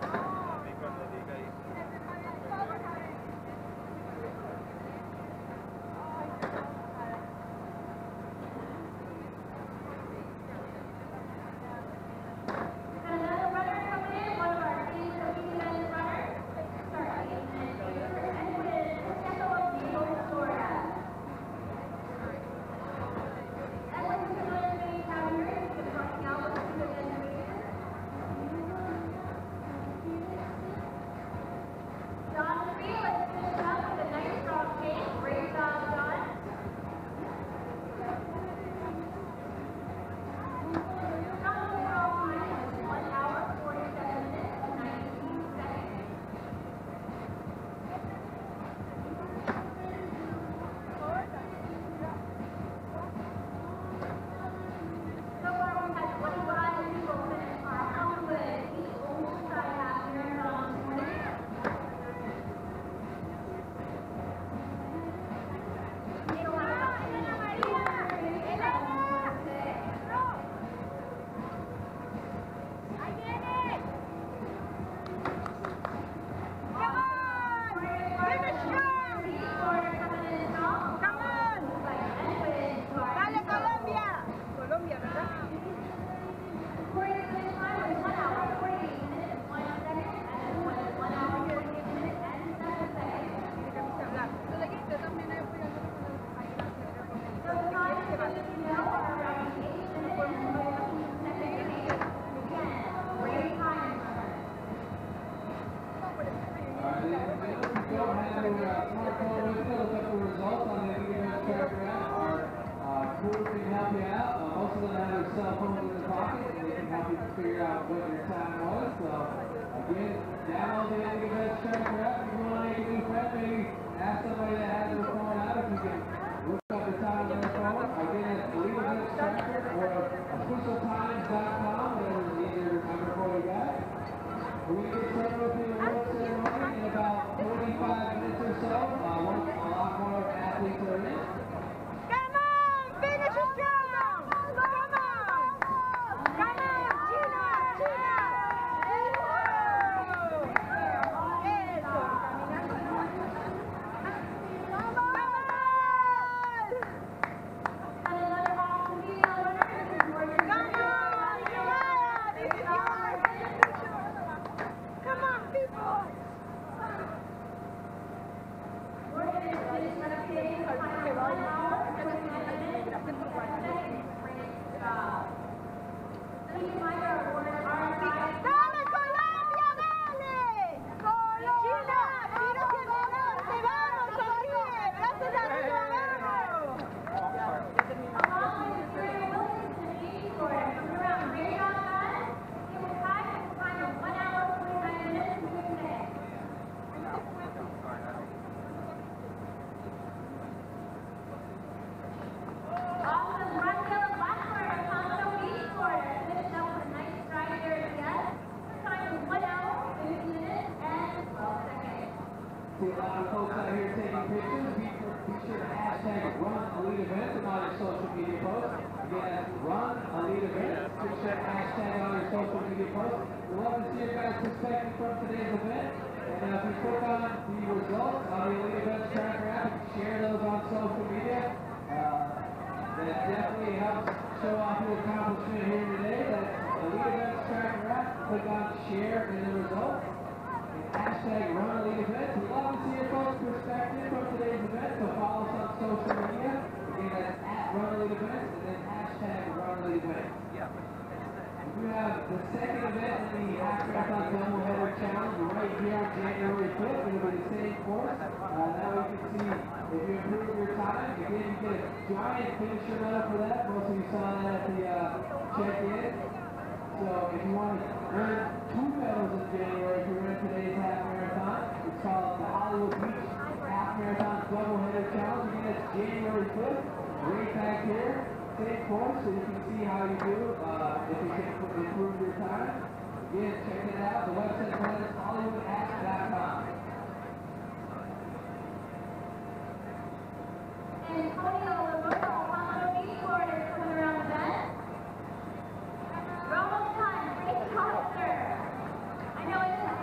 I know it's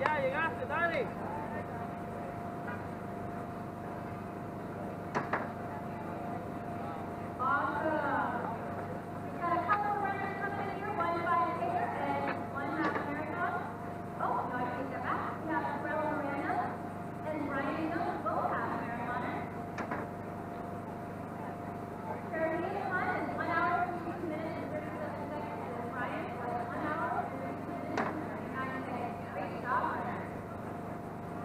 ya llegaste, dale. Awesome. We've got a couple of runners coming in here, one 5K and one half marathon. Oh, no, I take that back. We have Umbrella Miranda and Brian Jones, both half marathoners. Their mean time is 1 hour, 52 minutes, and 37 seconds. And Brian was 1 hour, 32 minutes, and 39 seconds. Great job, runners.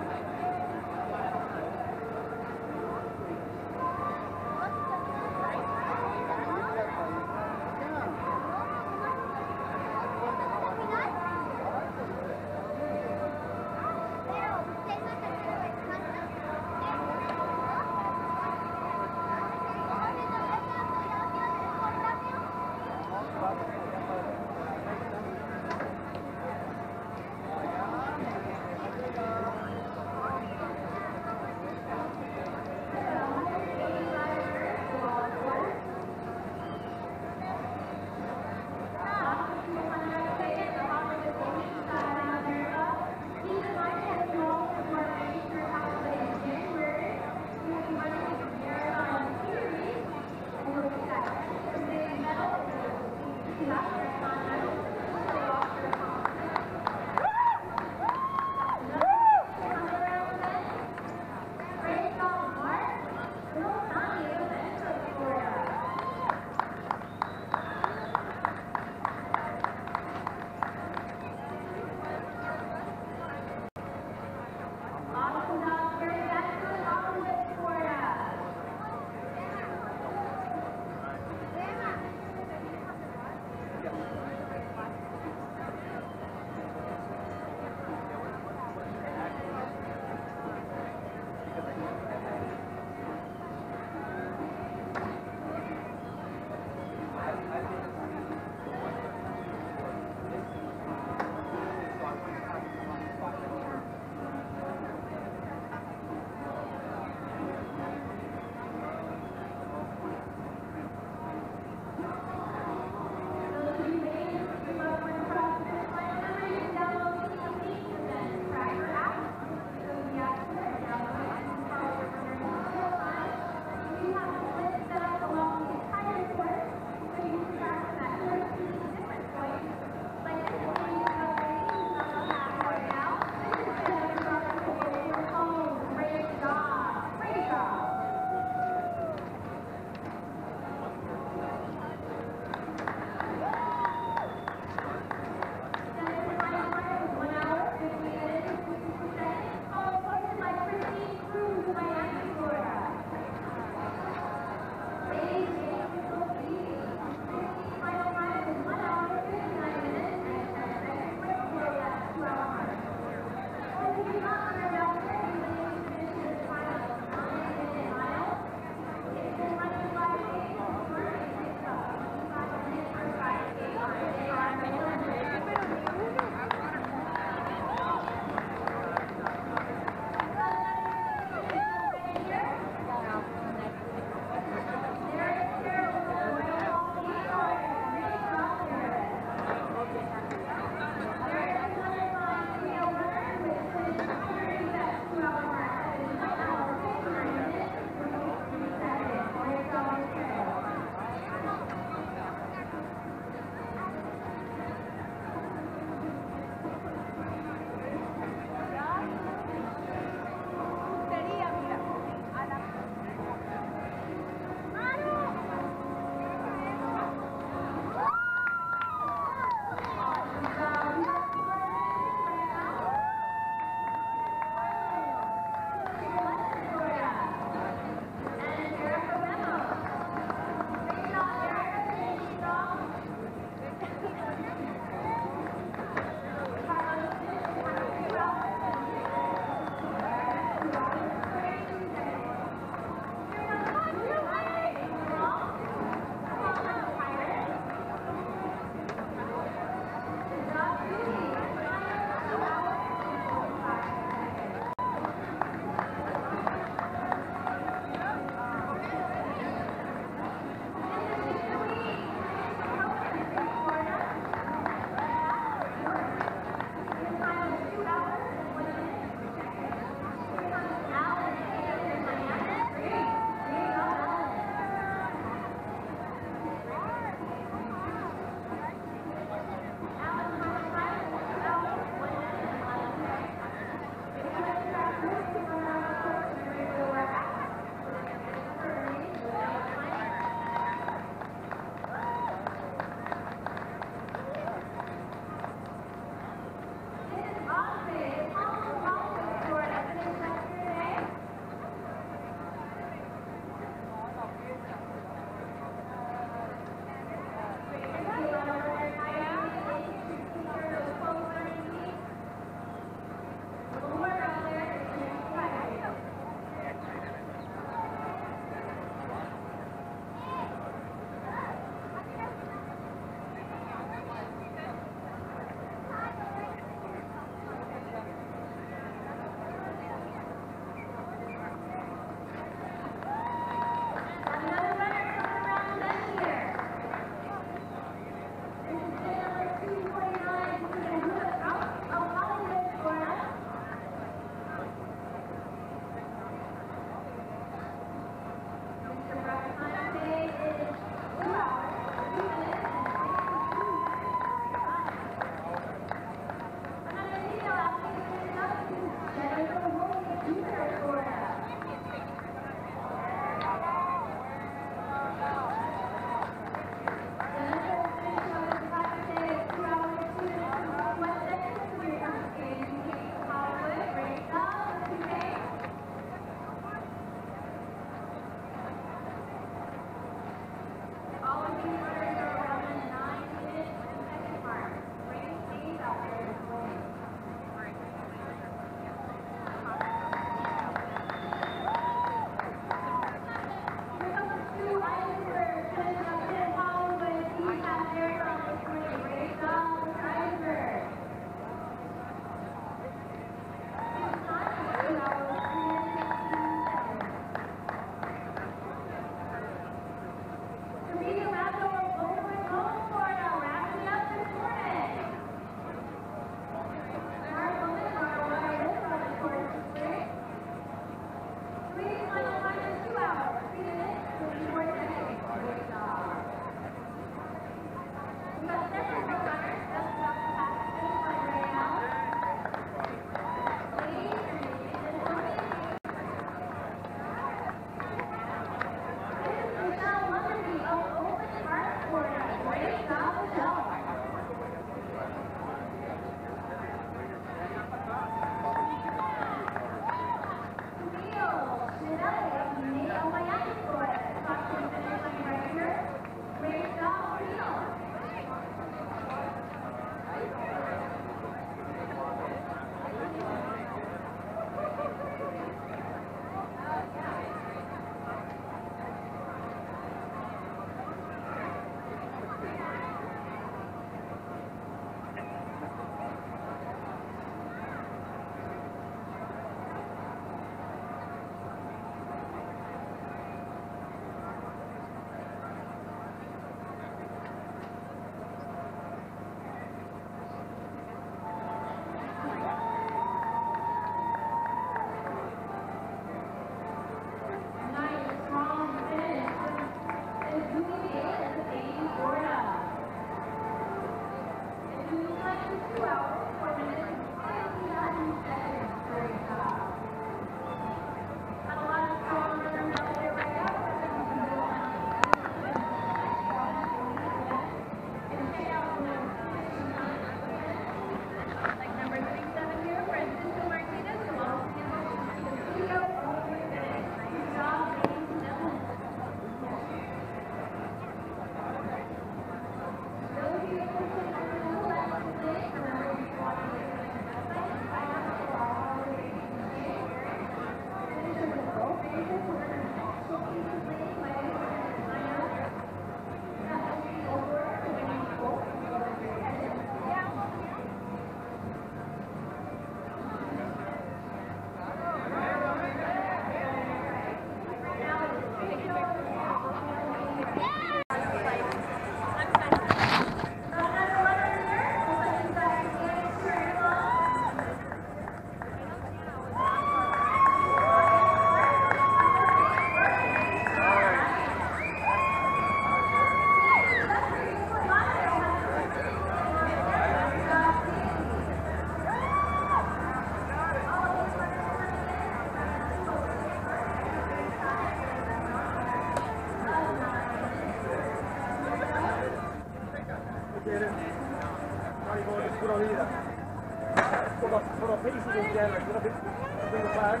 For the pieces in general, you know, between the flags.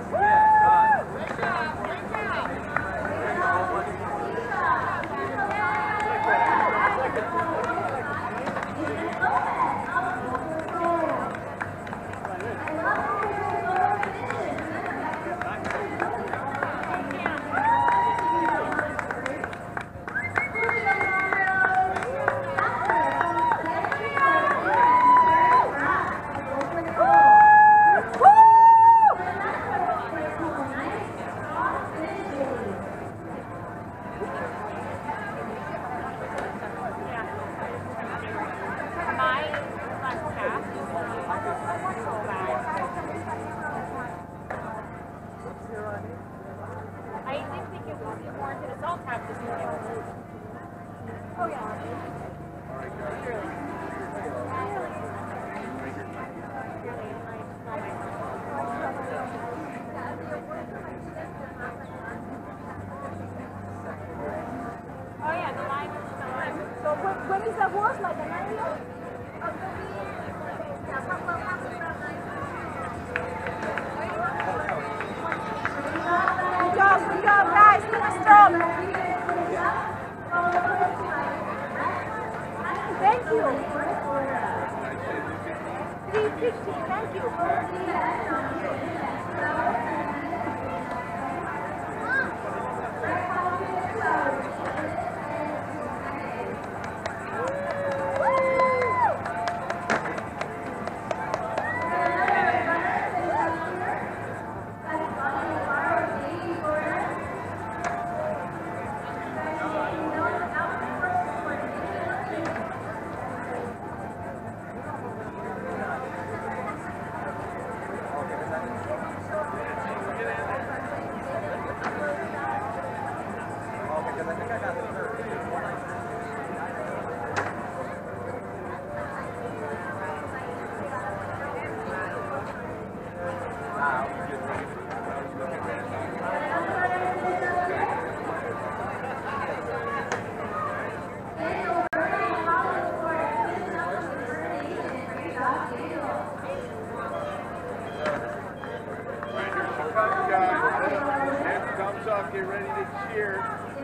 Get ready to cheer.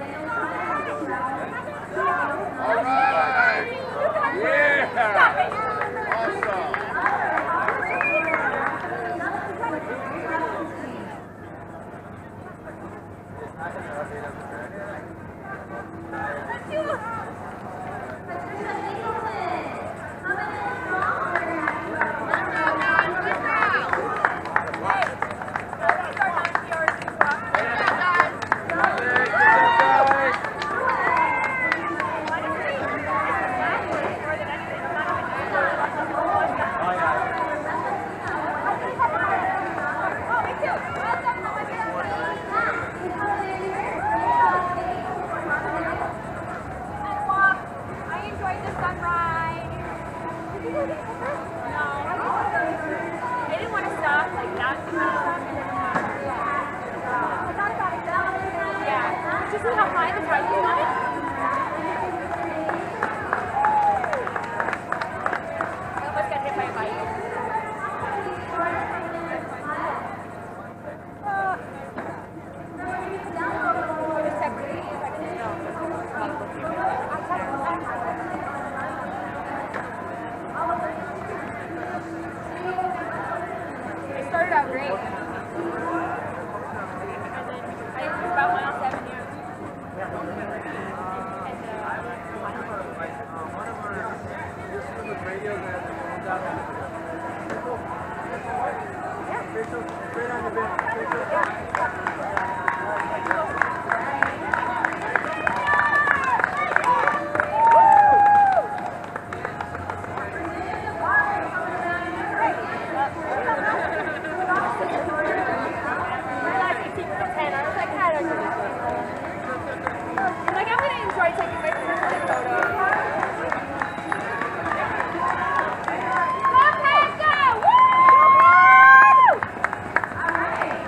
All right. Yeah. Awesome. All right.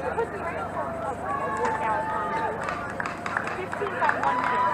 should put the workout on. 15 by 1 kid.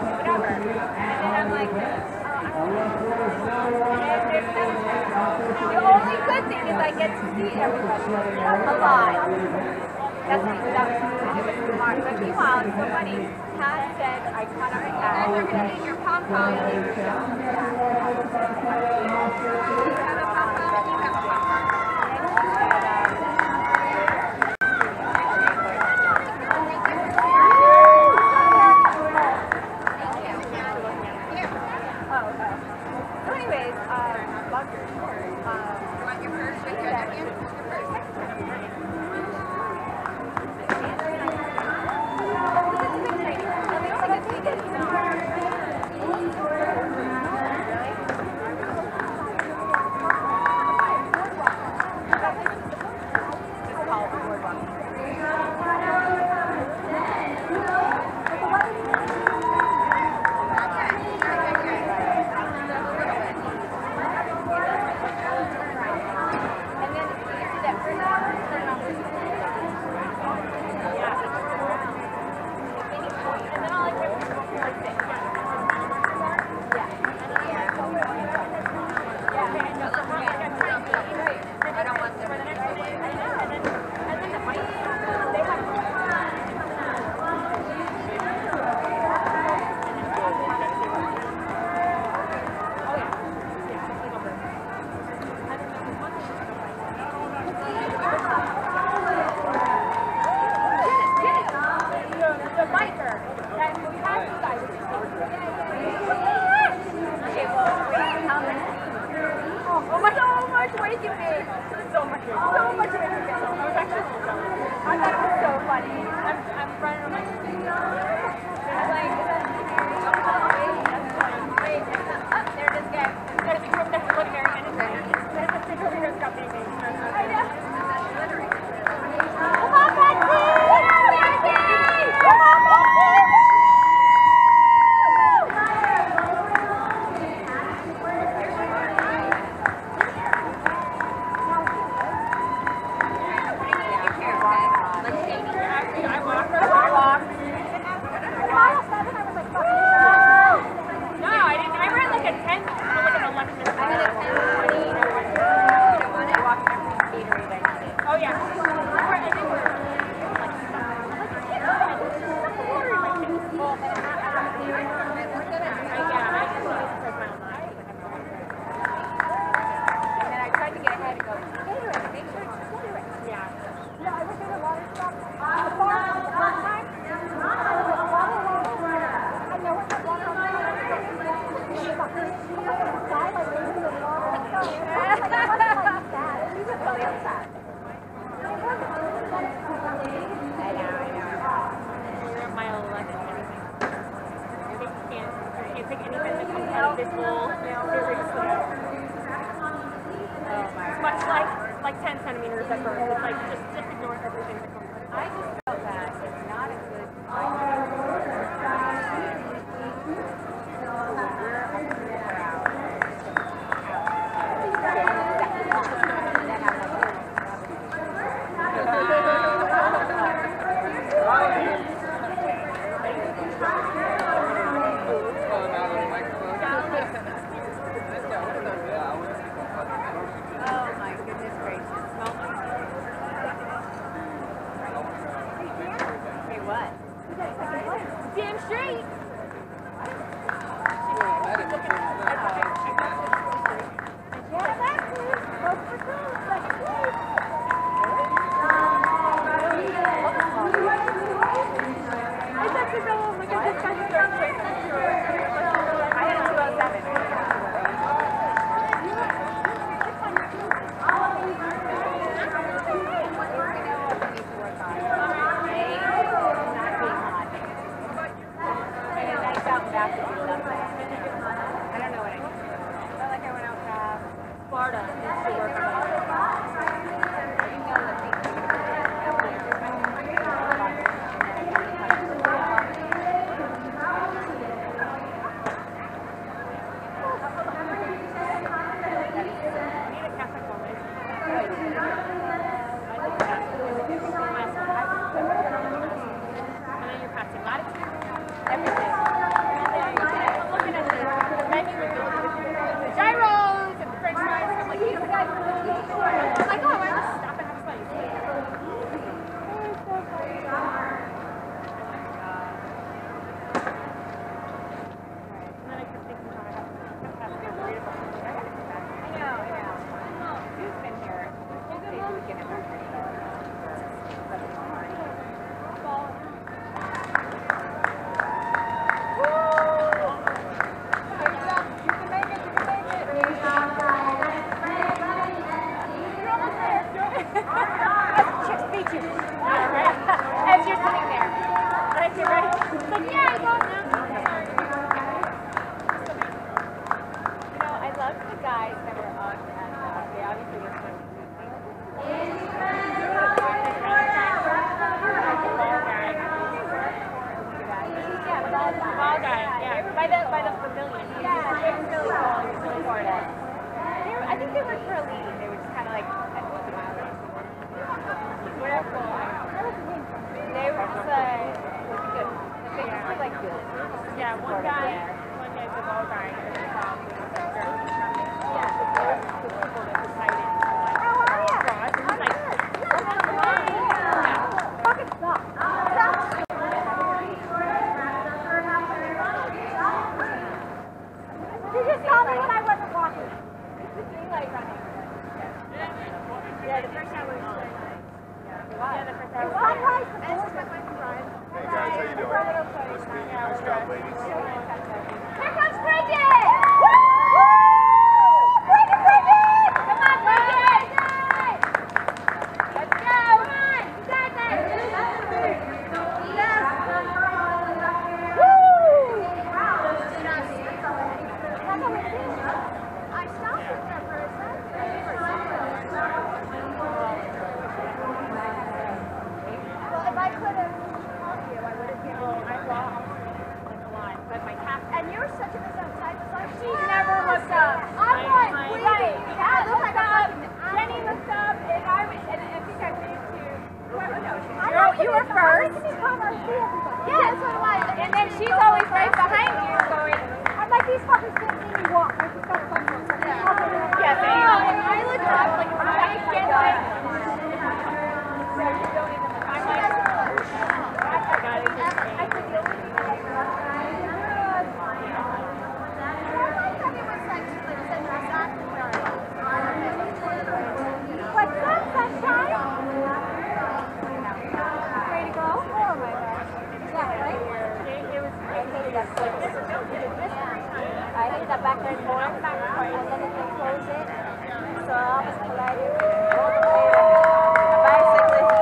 'Cause because I get to see everybody alive. That's me. That was smart. But meanwhile, it's so funny. Pat said I caught up with Pat. And you're going to get your pom-pom. You have a pom-pom and you have a pom-pom. guys that were on, and they obviously were from ball guy, yeah, by the pavilion. Yeah, it was really cool. It was really gorgeous. I think they were for a lead. They were just kind of like, whatever. They were just good. They were like good. Yeah, one guy's the ball guy. Yeah, the people that decided to like. How are you? I'm like, fucking stop. You just told me when I wasn't walking. You like running. Yeah, the first time we were on. Yeah, the first time we were on. Hey guys, how you doing? Nice meeting you. Nice job, ladies. Here comes Bridget! Woo! Bridget! Come on, Bridget! Let's go! Come on! You got this! I stopped with her for a second. Well, if I could have called you, I would have given you. I lost like a lot, but my cat. And you're such a miss outside. She never looked up. I'm like, right. I looked up. Jenny looked up, and I think I waved to. You were first. Yeah, that's what it was. And then she's always right behind you, going. I'm like, these fuckers can't see me walk. I just got fucking. Yeah, and I looked up, like, I get like. So you don't even look. I'm like, I got it. I said, the only thing I what's up, sunshine? Ready to go? Oh my gosh. Yeah, right? It was, I hated that place. I hated that back there more. And then they closed it. So I almost collided. A bicyclist.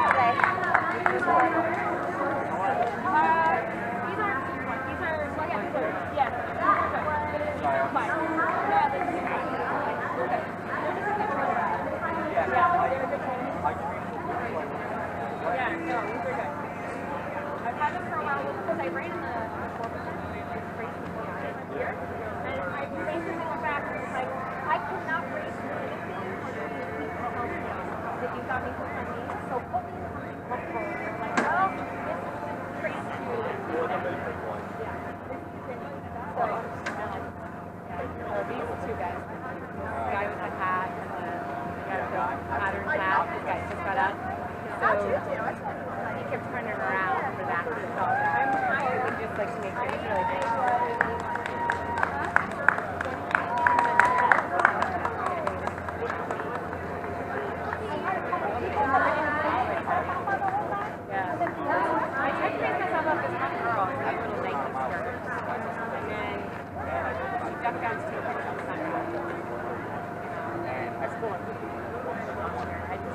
I ran in the 4% race before here, and I basically went back and was like, I could not race that you got me hooked on these, so put me in the multiple. And they're like, oh, this is crazy. So these two guys, the guy with the hat and the guy with the pattern hat, this guy just got up. So he kept turning around for that. So I would just like to make sure it's really big. Yeah. I tried to make myself up this one girl, that little Nike skirt. And then she ducked down to take pictures of the sun. And I was going. I just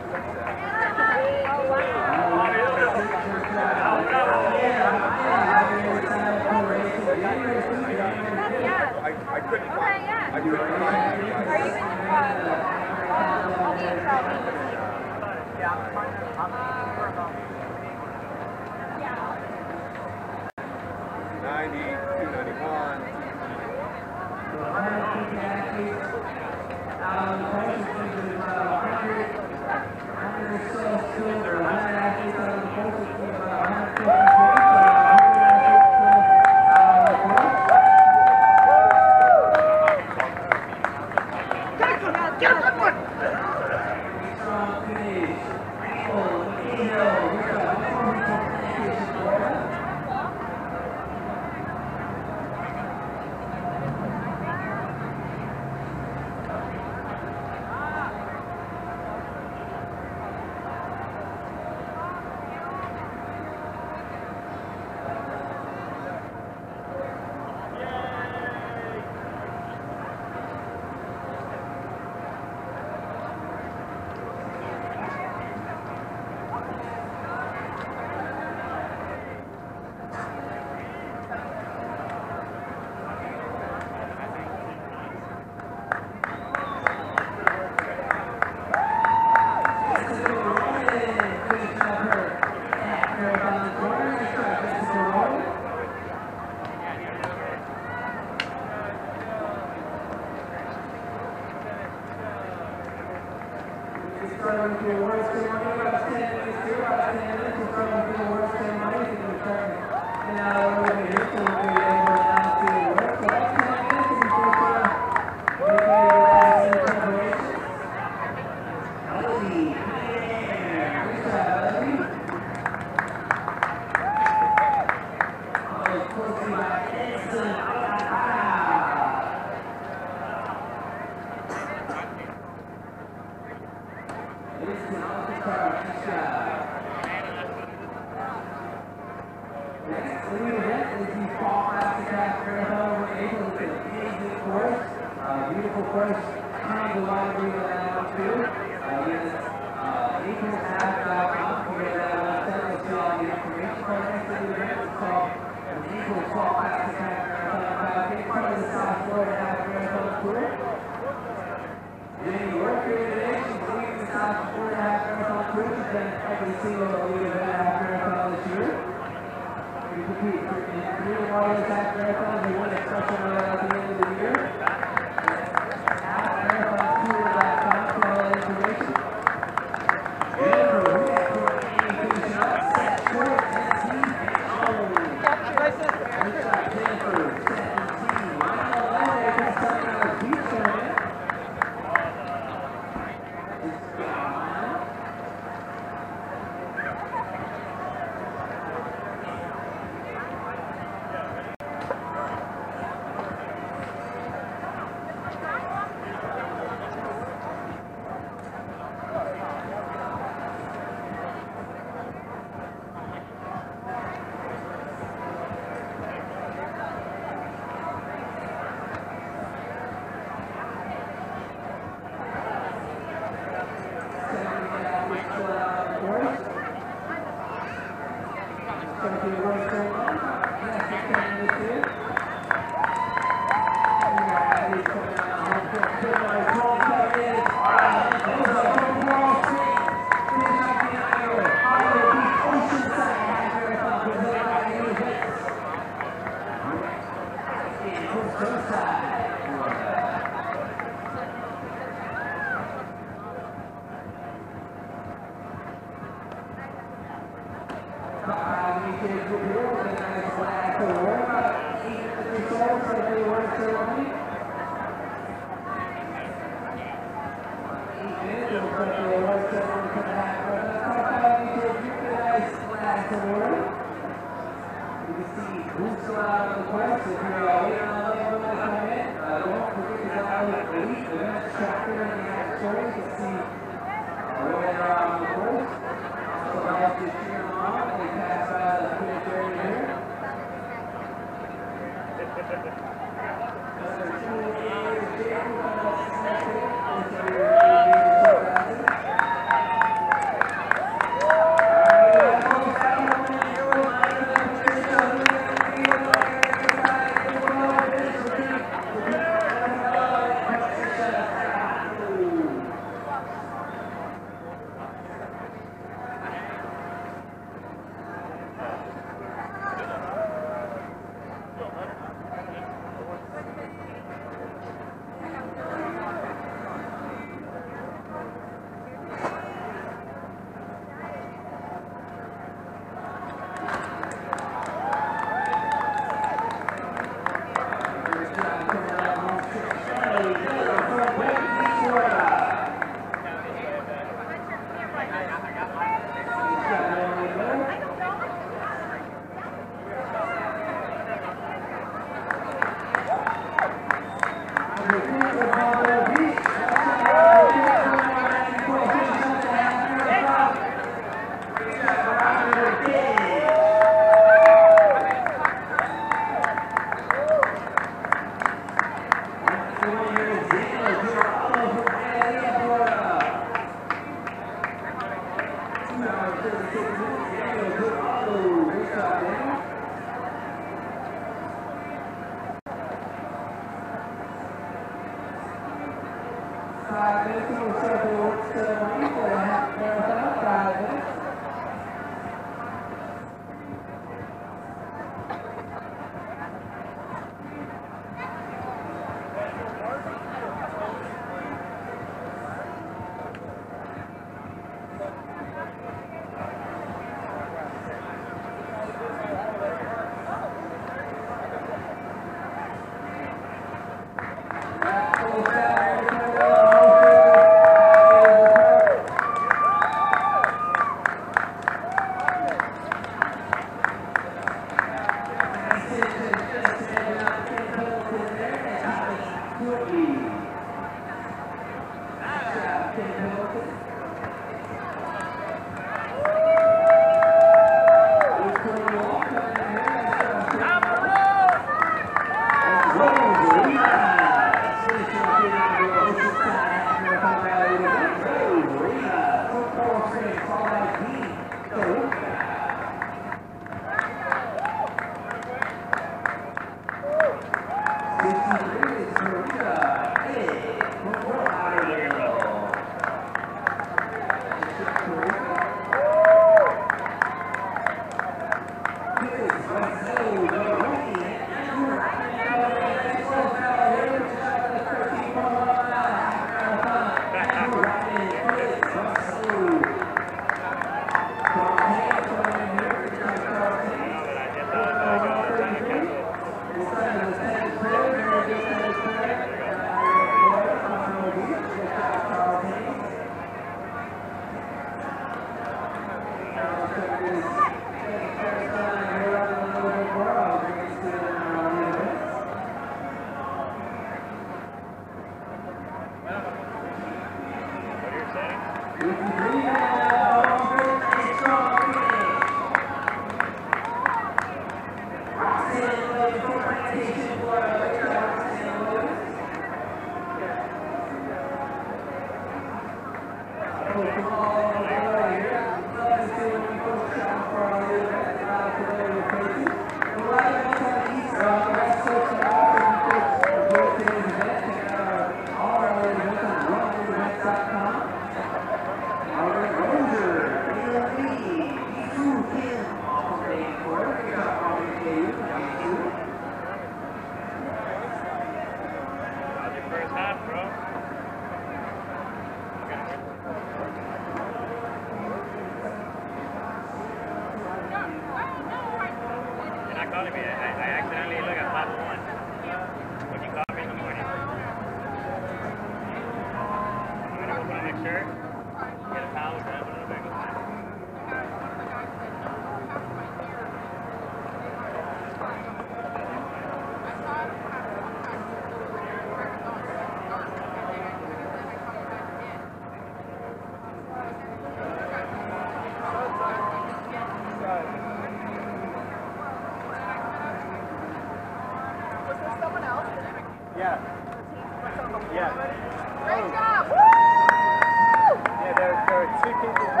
Yeah. Great job! Yeah, there are two people who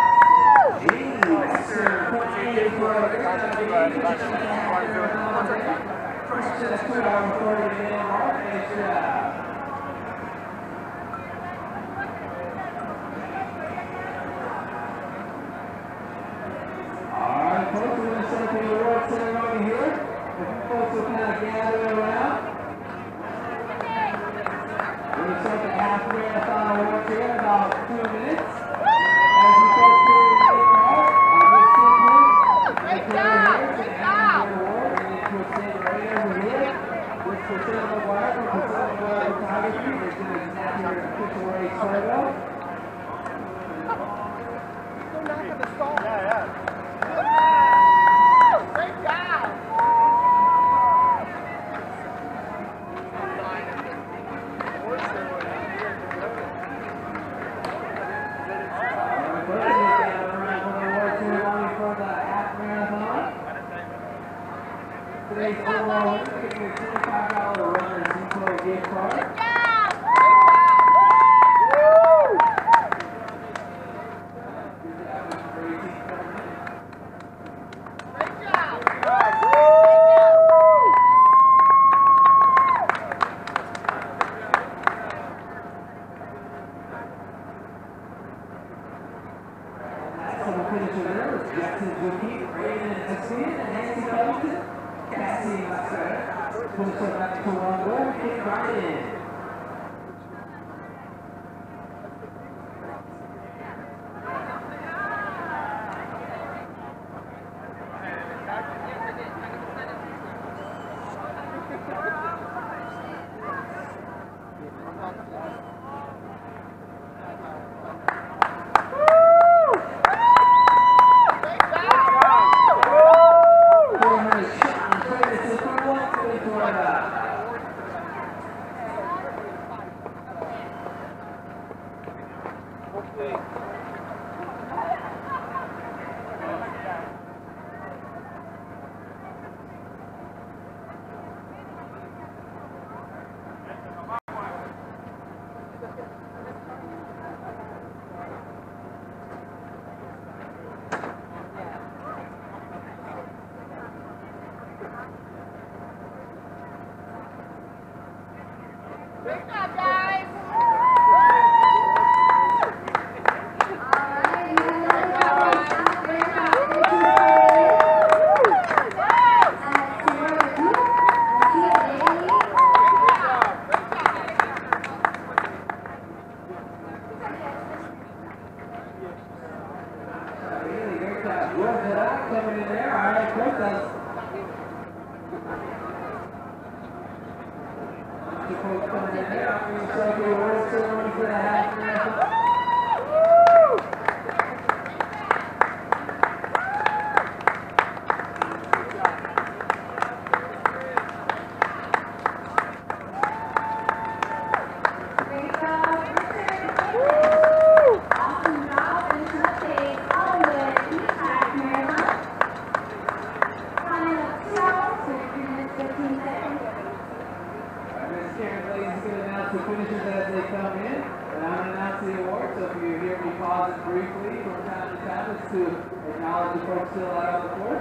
Alright, folks, we're going to start the award ceremony here. If you folks will kind of gather around. We're going to start the half marathon awards here in about 2 minutes. As you folks see in the crowd, Great job! Great job! award, and then we'll stand right over here. With Priscilla McGuire from Priscilla McGuire Photography. There's going to snap your official race photo. Great job! Today's overall winner is going to get a $25 Runner's Depot gift card. Great job! Great job! Some finisher there was Jackson Zucchi, Raymond Estienne, and Nancy Covington. Cassie Mascara. Finisher back to one goal, Kate Ryan. Great job, guys! Really great job. Work it out, coming in there. All right, folks, that's the folks coming in there. I'm going to start the award ceremony for the half marathon. Great job, Richard. Awesome job, finishing up the Hollywood East Half Marathon. Time of 2 hours, 23 minutes, 15 seconds. Miss Karen Ladies is going to announce the finishers as they come in. And I'm going to announce the award, so if you hear me pausing briefly from time to time, it's to acknowledge the folks still out on the course.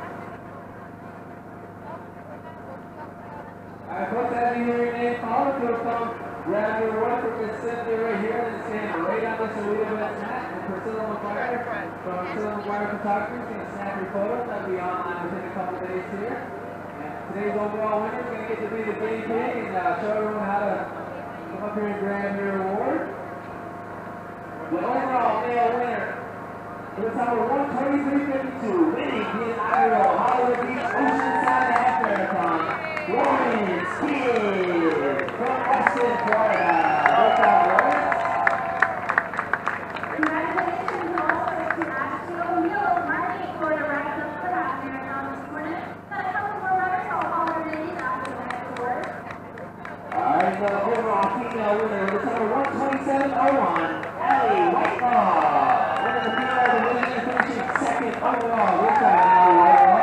Alright, folks, as you hear your name called, if you'll come grab your award from Miss Cynthia right here and stand right on this Alita Vets mat. And Priscilla McGuire from Priscilla McGuire Photography is going to snap your photo. That'll be online within a couple days here. Today's overall winner is going to get to be the guinea pig and show everyone how to come up here and grab your award. The overall male winner is number 123.52, winning the inaugural Hollywood Beach Oceanside Half Marathon, Lawrence Kidd from Western Florida. Well done, Lawrence. Congratulations also to Ashley O'Neill, marching for the rest of the half marathon this morning. Got a couple more runners I'll call their names after the next award. Alright, the overall female winner is number 127.01, Allie Whitelaw. Winning the female division and finishing second overall. Good job, Allie Whitelaw.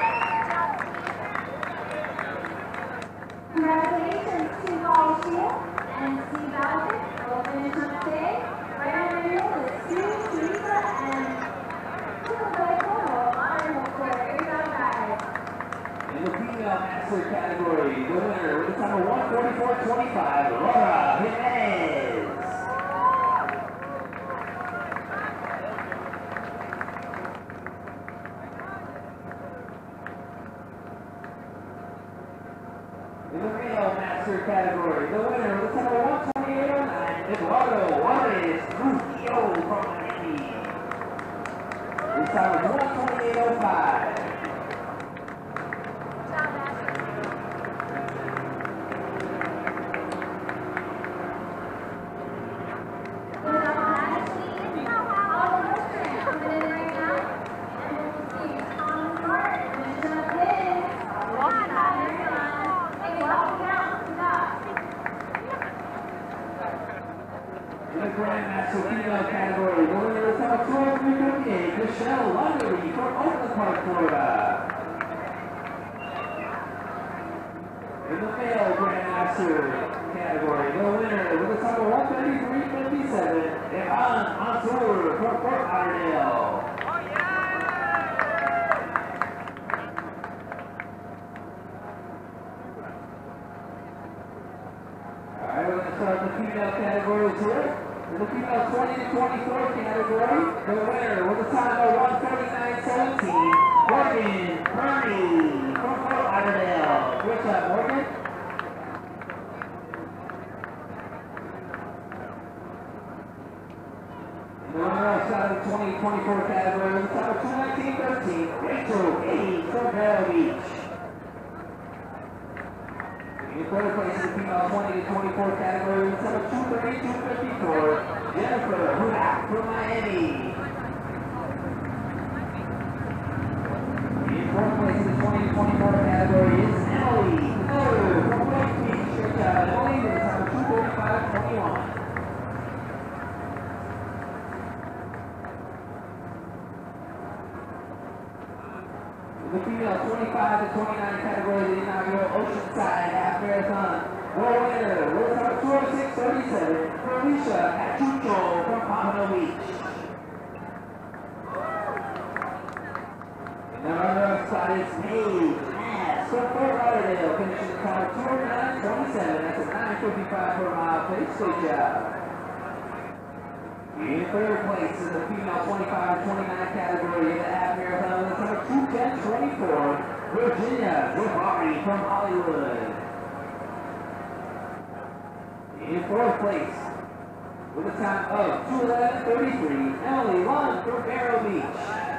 Congratulations to Holly Shield. 144.25, Laura Jimenez. In the male master category, the winner was number 128.09, Eduardo Juarez Trujillo from Miami. His time was 128.05. Grandmaster female category, the winner is number 12,358, Michelle Lundery from Oakland Park, Florida. In the male Grandmaster category, the winner with a number 133.57, Evan Mansour from Fort Lauderdale. Alright, we're going to start the female categories here. In the female 20 to 24 category, the winner with a time of 139.17, Morgan Purdy from Fort Lauderdale. Good job, Morgan. In the runner outside of the 20 to 24 category, with a time of 219.13, Rachel Cage from Vero Beach. In third place in the female 20 to 24 category, with a time of 232.54, Jennifer Hudak from Miami. In fourth place in the 20 to 24 category is Emily Miller from White Beach. Good job, Emily, with a time of 235.21. The female 25 to 29 category, the inaugural Oceanside Half Marathon. The winner with a time of 206.37, Felicia Achucho from Pompano Beach. And the runner-up spot is Paige Nass from Fort Lauderdale, finishing the time of 209.27. That's a 9:55 per mile pace. Good job. In third place in the female 25 to 29 category in the half marathon, with a time of 2:10.24, Virginia Zafari from Hollywood. In fourth place, with a time of 2:11.33, Emily Lund from Vero Beach.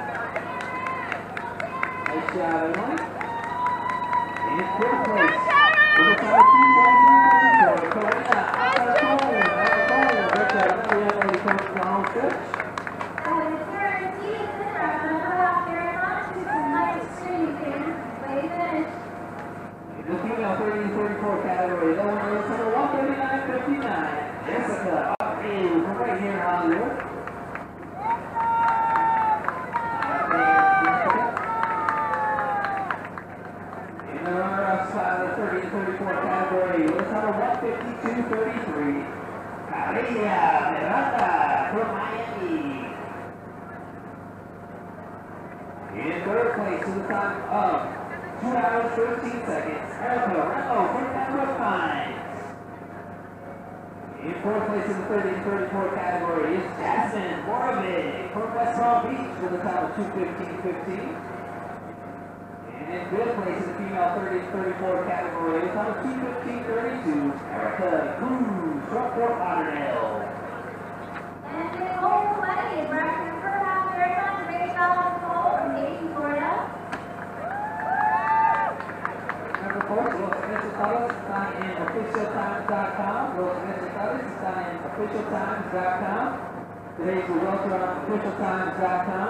Nice job, Emily. In fifth place, with a time of 2:23.34, Karina Alcone. Good job, Emily from the home stretch. In the female 30 to 34 category, the winner is number 139.59, Jessica Abreu from right here in Hollywood. In the runner-up spot of the 30 to 34 category, with a number 152.33, Carilla Miranda from Miami. In third place with a time of 2 hours 13 seconds, Erica Reno from Pembroke Pines. In fourth place in the 30 to 34 category is Jasmine Borovic from West Palm Beach with a time of 2:15.15. And in fifth place in the female 30 to 34 category with a time of 2:15.32, Erica Cruz from Fort Lauderdale. And the whole play is Braxton Furhouse Marathon, Ray Dallas Cole from Dayton, Florida. Remember, folks, Los Resultados están en officialtimes.com. Los Resultados están en officialtimes.com. Today's results are on officialtimes.com.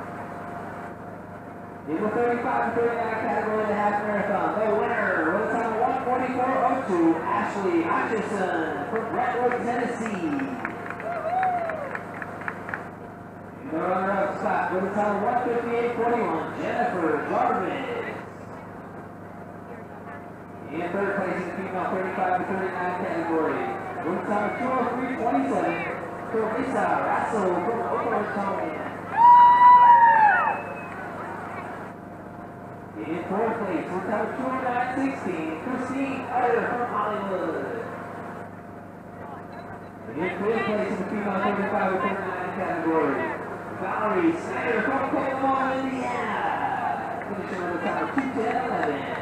In the 35 and 39 category of the half marathon, the winner with a time of 1:44.02, Ashley Hutchison from Brentwood, Tennessee. In the runner-up spot with a time of 1:58.41, Jennifer Jarvis. In third place in the female 35 to 39 category, with a time of 2:03.27, Teresa Russell from Oklahoma. In In fourth place, with number 209-16, Christine Utter from Hollywood. In fifth place in the female 35-39 category, Valerie Snyder from Kokomo, Indiana. Finishing on the top of 210-11.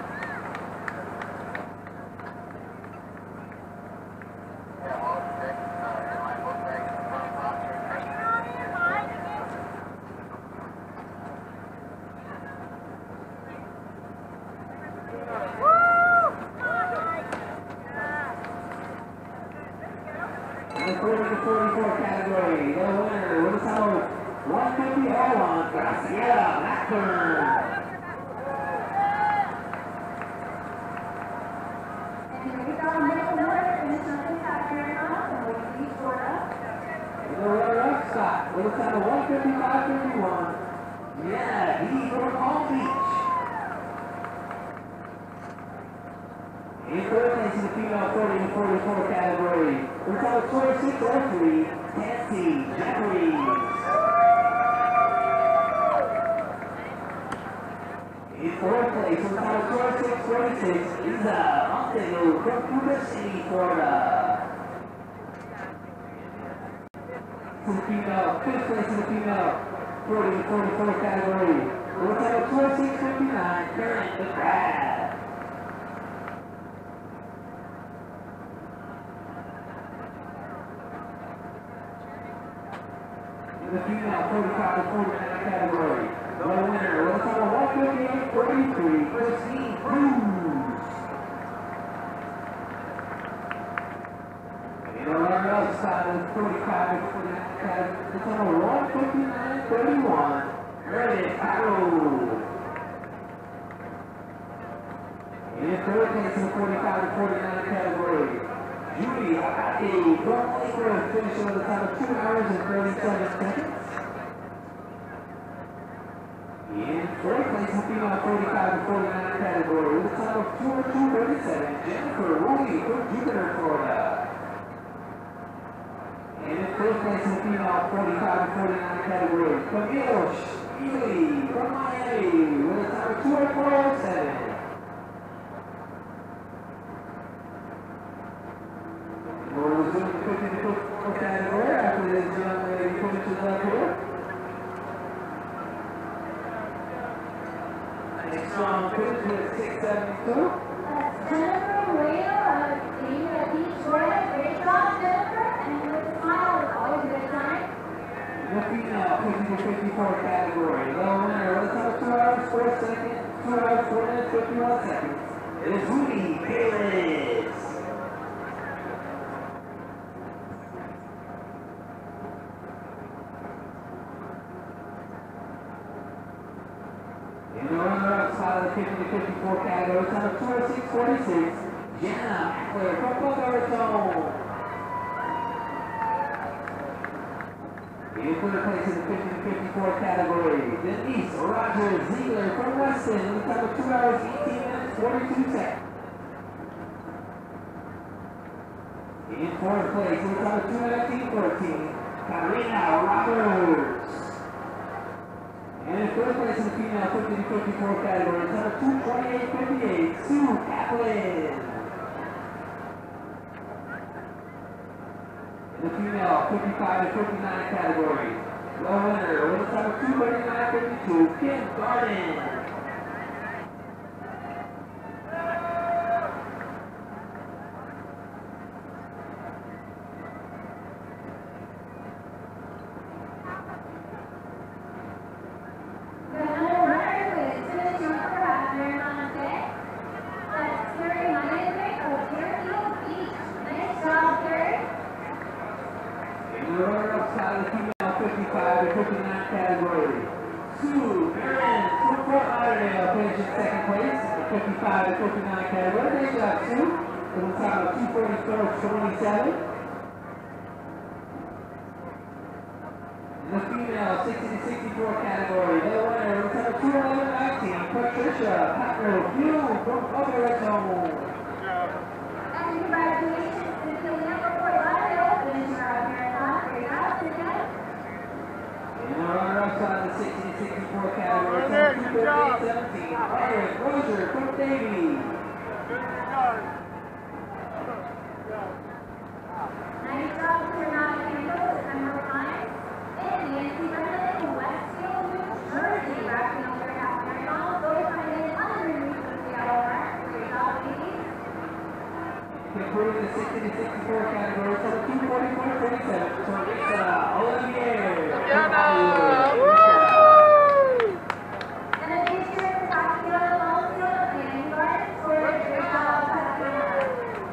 In the 40-44 category, the winner with a total of 150-01, Graciela Blackburn. And we got a medal winner in the Southern Marathon from Wheatley, Florida. In the runner-up spot with a total of 155-51, yeah, he from Palm Beach. In third place in the female 40-44 category, with a total of 26-03, Nancy Jeffries. In fourth place, with a total of 26-46, Lisa Montego from Cooper City, Florida. To the female, fifth place in the female 40-44 category, with a total of 26-59, Karen McGrath. In the female 45-49 category, the winner with a total of 158-43, Christine Cruz. In the runner-up side of 45-49 category, the total of 159-31, Meredith Arrow. In third place in the 45-49 category, Judy Abate from Lake Grove, finishing with a time of 2 hours and 37 seconds. In fourth place in the female 45-49 category, with a time of 2:02:37, Jennifer Woolley from Jupiter, Florida. And in fifth place in the female 45-49 category, Camille Ely from Miami, with a time of 2:04:07. We'll resume the 50-54 category after this young lady finishes up here. Next one, finish with 672. That's Jennifer Moreno of the Beach, Florida. Great job, Jennifer. And with a smile, it's always a good time. The female 50-54 category, the winner with a time of 2 hours, 4 seconds, 2 hours, 4 minutes, 51 seconds, is Rudy Palis. In the runner-up side of the 50-54 category, time of 2:06:46, Jenna Ackler from Boca Raton. In third place in the 50-54 category, Denise Roger Ziegler from Weston with a time of 2 hours, 18 minutes, 42 seconds. In fourth place with a time of 2:19:14, Karina Roberts. And in third place in the female 50-54 category, time of 2:28:58, Sue Kaplan. In the female 55-59 category, the winner with a time of 2:39:52, Kim Garden. In the runner-up side of the female 55-59 category, Sue Aaron from Fort Lauderdale finishes second place in the 55-59 category. Great job, Sue, with a time of 2:44:27. In the female 60-64 category, the winner with a time of 2:11:19, Patricia Patro-Fuel from Boca Raton. And congratulations to the winner for Fort Lauderdale, finisher of marathon. Great job, Susan. In the runner-up side of the 60-64 category, time of 2:38:17, moving to 60 to 64 category. So 244-27. So it's Olivier. Diana! Woo! And the future is Tatiana Malfield of Miami Gardens for great job, Tatiana.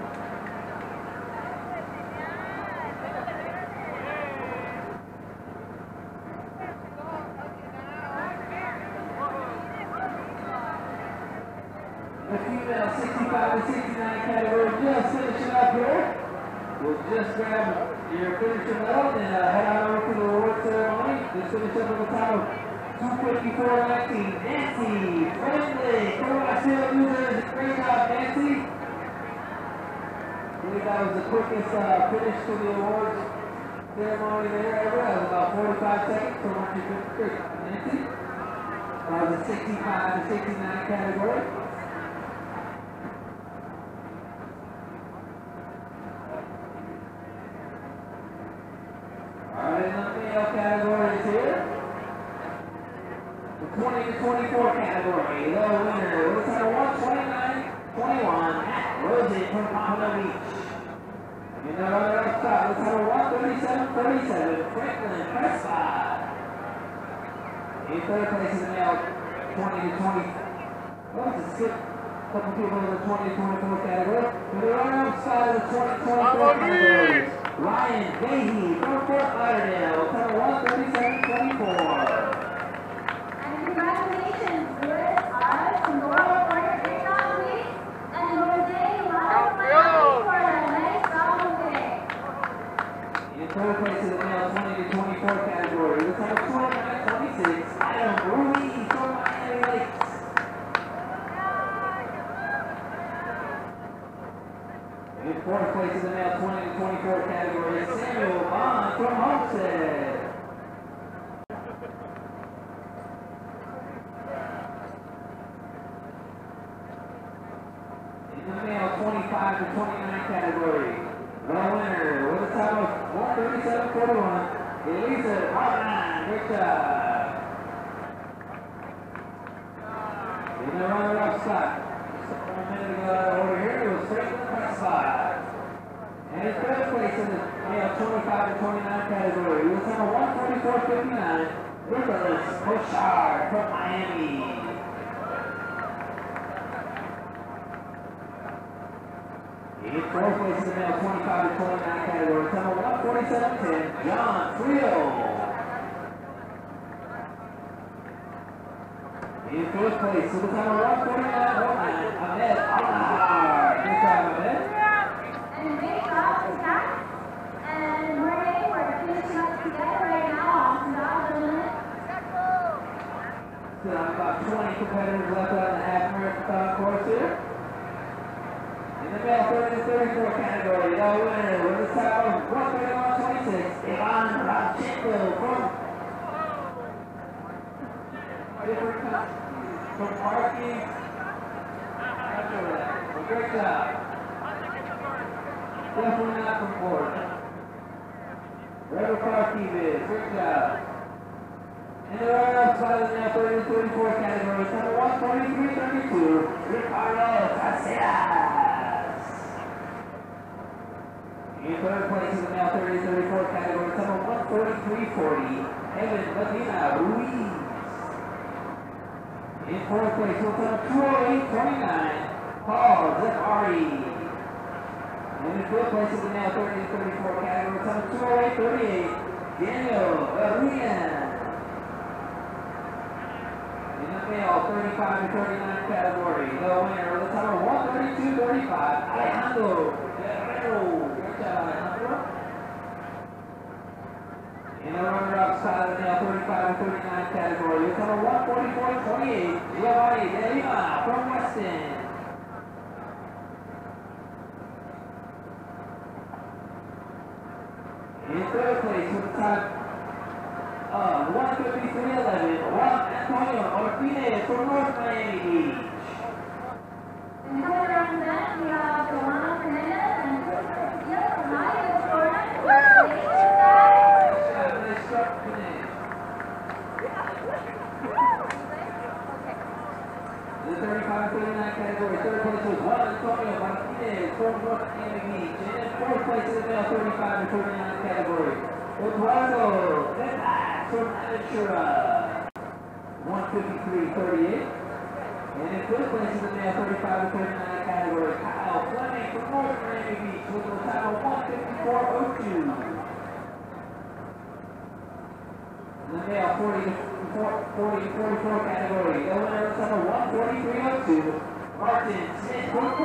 The female 65 to 69 category just finishing up here. We'll just grab your finisher medal and head on over to the award ceremony. Just finish up with the time of 2:54.19. Nancy Friendly, Corona Field Users. Great job, Nancy. I believe that was the quickest finish to the awards ceremony there ever. That was about 45 seconds. So once you finish, great job, Nancy. That was the 65 to 69 category. Alright, in the male categories here. The 20 to 24 category, the winner was number 129-21 at Rosie from Pompano Beach. In the runner-up spot was number 137-37, Franklin Prescott. In third place is the male 20 to 20. Well, it's a skip. A couple people in the 20 to 24 category. In the runner-up spot is the 20 to 24 category. Ryan Gahey from Fort Lauderdale, number 137-24. And congratulations, Liz, Ara, and Laura for your great job week. And Jose, welcome for a nice job today. In third place is the male 20 to 24 category. With number 29-26, Adam Ruiz from Miami Lakes. In fourth place is the male 20 to 24 category, Samuel Bond from Homestead. In the male 25 to 29 category, the winner with a time of 137.41, Elisa Hartman. Great job. In the runner-up spot, just a minute ago over here, it was Franklin Prescott. And in third place in the male 25 to 29 category, it was number 144.59, Nicholas Bouchard from Miami. In fourth place in the male 25 to 29 category, it's number 147.10, John Trio. In fourth place, with the number 149.09, Ahmed Alahar. Good job, Ahmed. And great job to Zach. And Renee, we're finishing up together right now. Awesome job, gentlemen. Still have about 20 competitors left on the half marathon course here. In the male 30 to 34 category, the winner with a time of 131.26, Ivan Radchenko from different countries. From Parky. Well, great job. Definitely not from Florida. Wherever Parky is, great job. In the runner-up spot in the now 30 to 34 category, number 143.32, Ricardo Casillas. In third place in the now 30 to 34 category, number 143.40, Evan Medina Ruiz. In fourth place, with number 208.29, Paul Zafari. And in fifth place in the now 30 to 34 category, number 208.38, Daniel Arruyan. In the male 35 to 39 category, the winner with the number 132.35, Alejandro Guerrero. Good job, Alejandro. In the runner-up spot of the male 35 to 39 category, with number 144.28, Giovanni De Lima from Weston. In third place with the time of 153.11, Juan Antonio Martinez from North Miami Beach. And coming around that, we have Joanna Fernandez and Christopher Castillo from Hollywood, Florida. Congratulations, guys. Nice start finish. In the 35 to 39 category, third place was Juan Antonio Martinez from North Miami Beach. Fourth place in the male 35 to 49 category. Eduardo Vetas from Aventura. 153.38. And in fifth place in the male 35 to 39 category, Kyle Fleming from North Miami Beach with a time of 154.02. In the male 40 to 44 category, the winner of summer 143.02, Martin Smith.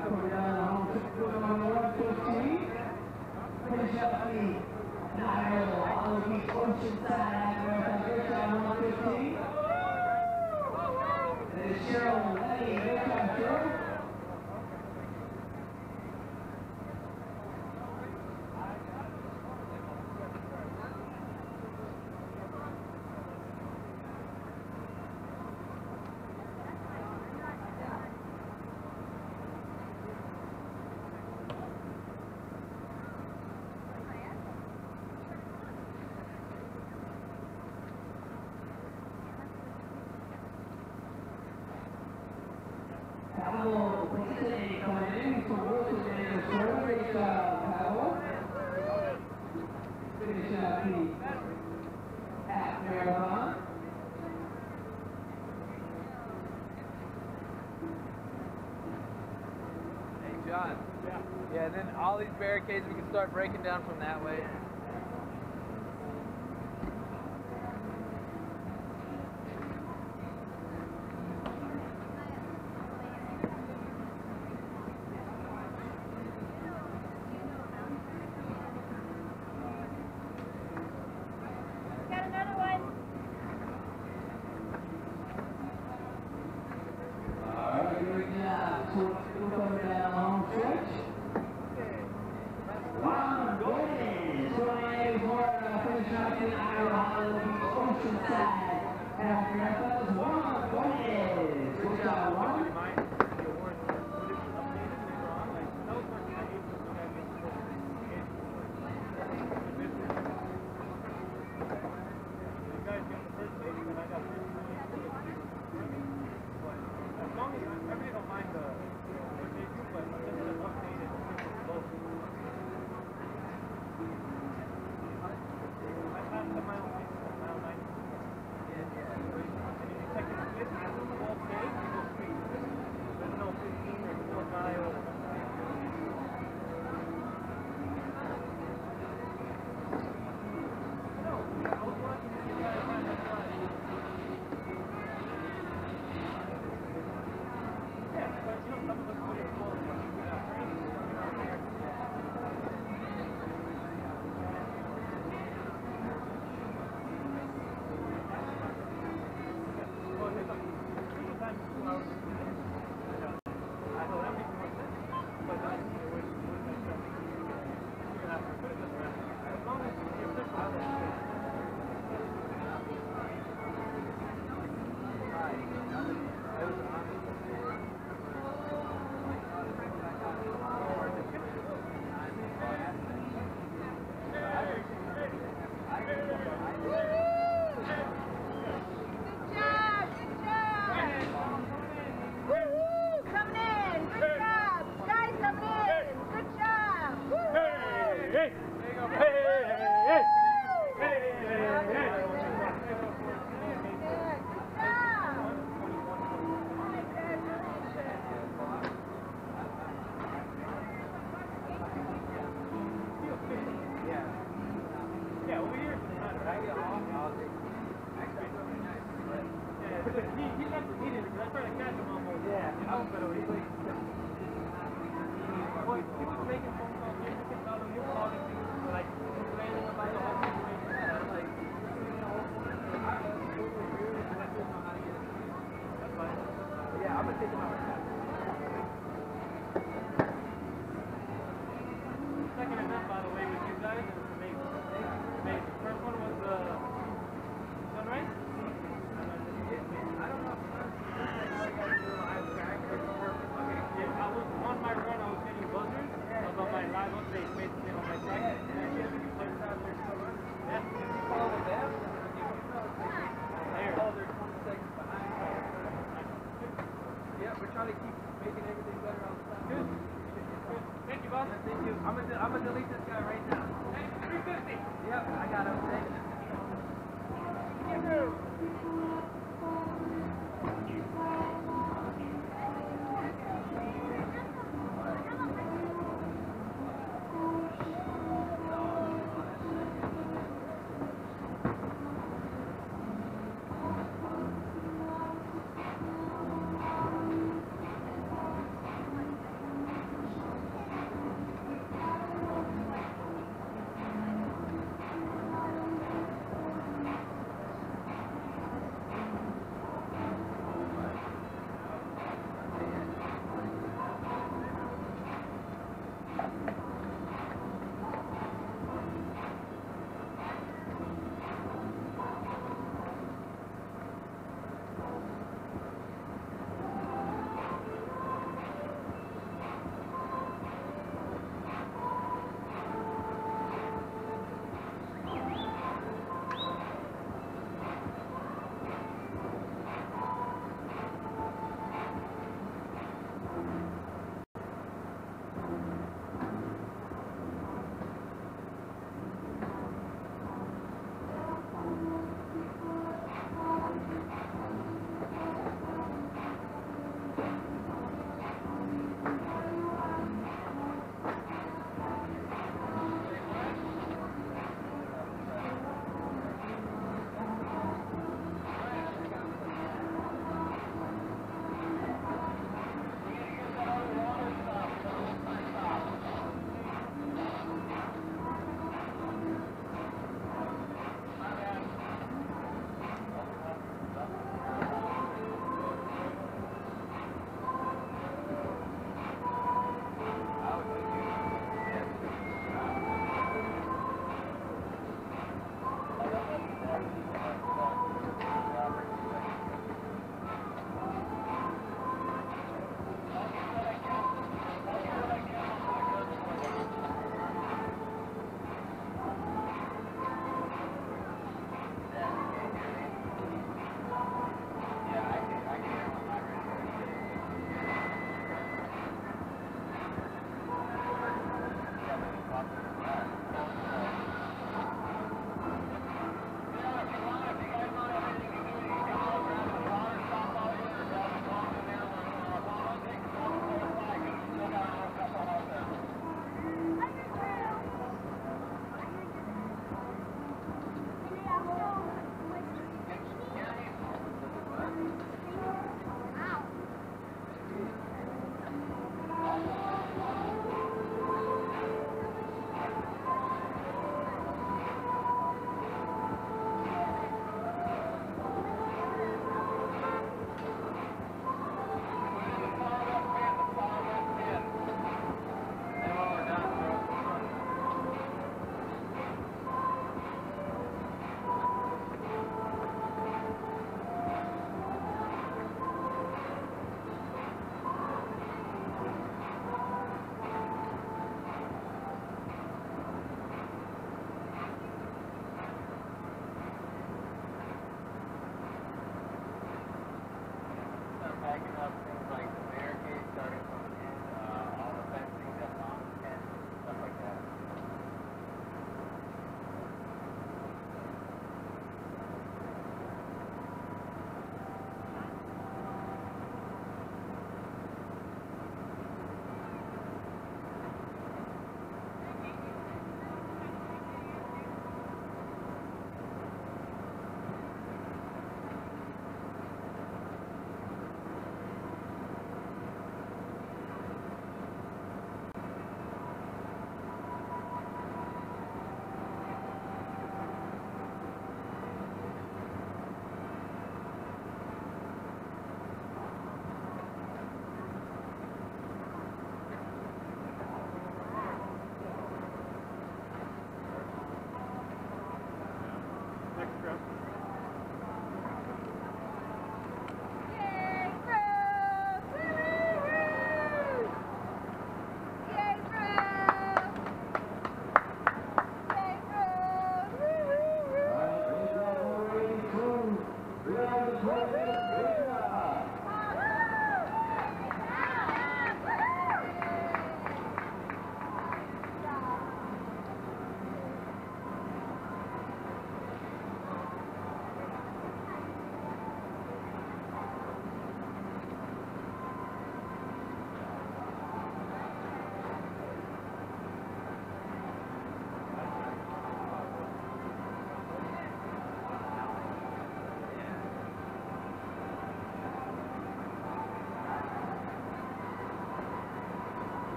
coming down the home stretch on 115. Finish up the Olive Beach Oceanside Marathon finish on 115. That is Cheryl Lenny, good job, Cheryl. Pavel Wilson coming in. So Wilson and Short. Great job, Pavel. Finish up the half marathon. Hey, John. Yeah, and then all these barricades, we can start breaking down from that way. Got another one. Alright, great job. So we're coming down the home stretch. Juan Gomez, Florida, finish up in Olive Beach Oceanside half marathon. Juan Gomez. Good job, Juan.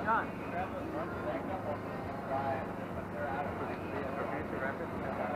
Sean, grab a bunch of that couple. Right. But they're out of like for future reference.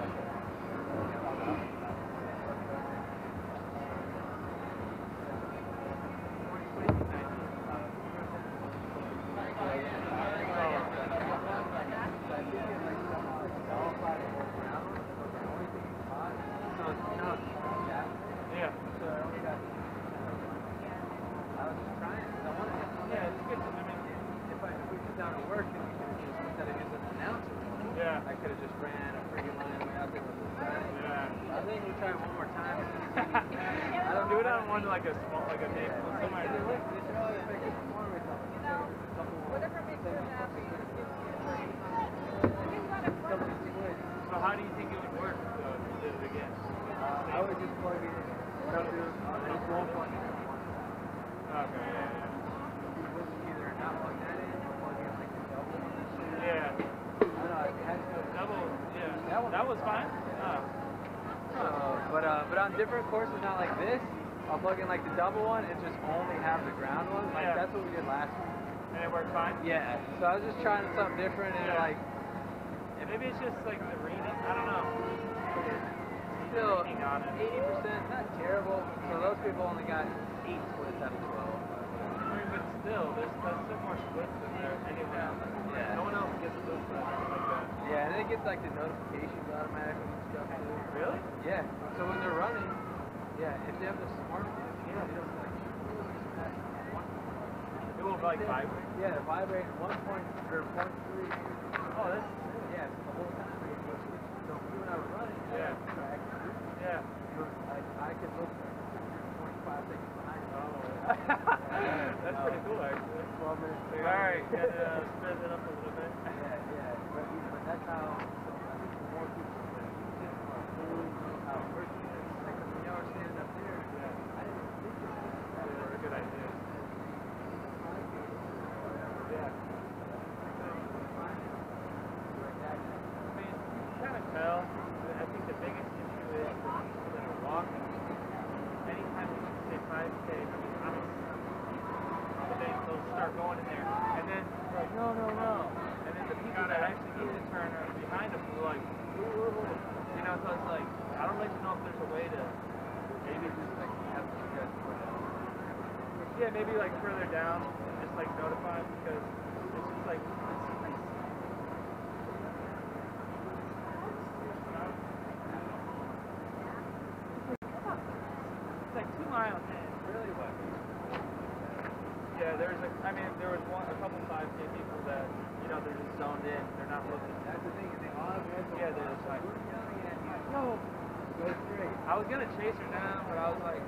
I could have just ran a free line way out there with the side. Yeah. I think we'll try it one more time. I don't do it on one like a small, like a big one. Whatever makes you happy. So how do you think it would work to do it again? I would just plug it in. Don't do a full plug in. Okay, yeah. Either not plug that in or plug in like a double. Yeah. Double, yeah. That was fine. But on different courses, not like this, I'll plug in like the double one and just only have the ground one. Like that's what we did last week. And it worked fine? Yeah. So I was just trying something different and like. And maybe it's just like the reading. I don't know. Still, 80%, not terrible. So those people only got 8 splits out of 12. I mean, but still, there's still more splits than there anywhere else. Yeah. No one else gets splits like that. Yeah, and then it gets like the notifications automatically and stuff too. Really? Yeah. So when they're running, if they have the smartphone, they don't like. It will like vibrate? Yeah, vibrate 1.3. Oh, that's yeah, so the whole time. So when I was running, I could look 25 seconds behind. That's pretty cool, actually. 12 minutes. Alright, gotta spin it up a little bit. Yeah, but that's how I think the more people how it works. Like when y'all were standing up there, I didn't think it was a good idea. Yeah. I mean, you kind of tell. I think the biggest issue is for people that are walking. Anytime you say 5K, they'll start going in there. And then they're like, no. And then the people that actually need to turn are behind them. They're like, ooh. You know, so it's like, I don't really know if there's a way to maybe just like have you guys put it. Yeah, maybe like further down and just like notify them because it's just like, it's like 2 miles in. Really? What? Yeah, there was a couple 5K people that, you know, they're just zoned in. They're not looking. That's the thing. They all have they're just like, no. Go straight. I was gonna chase her down, but I was like,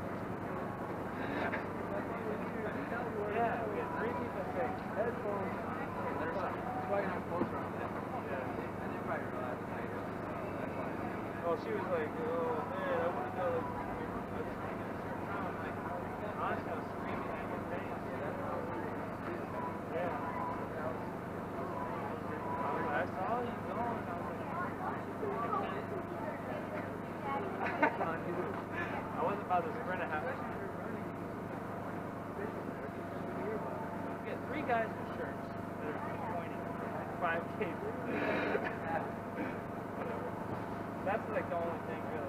yeah, we had 3 people say headphones. That's why you're not closer on that. Yeah. I didn't probably realize that. Well, she was like, oh man, I want to go. Let's make it a certain time. Like, honestly, I was screaming at your face. Yeah. I saw you going. I was like, I wasn't about to sprint a half. We had 3 guys with shirts that are pointing 5K. Whatever. That's like the only thing really.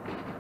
Thank you.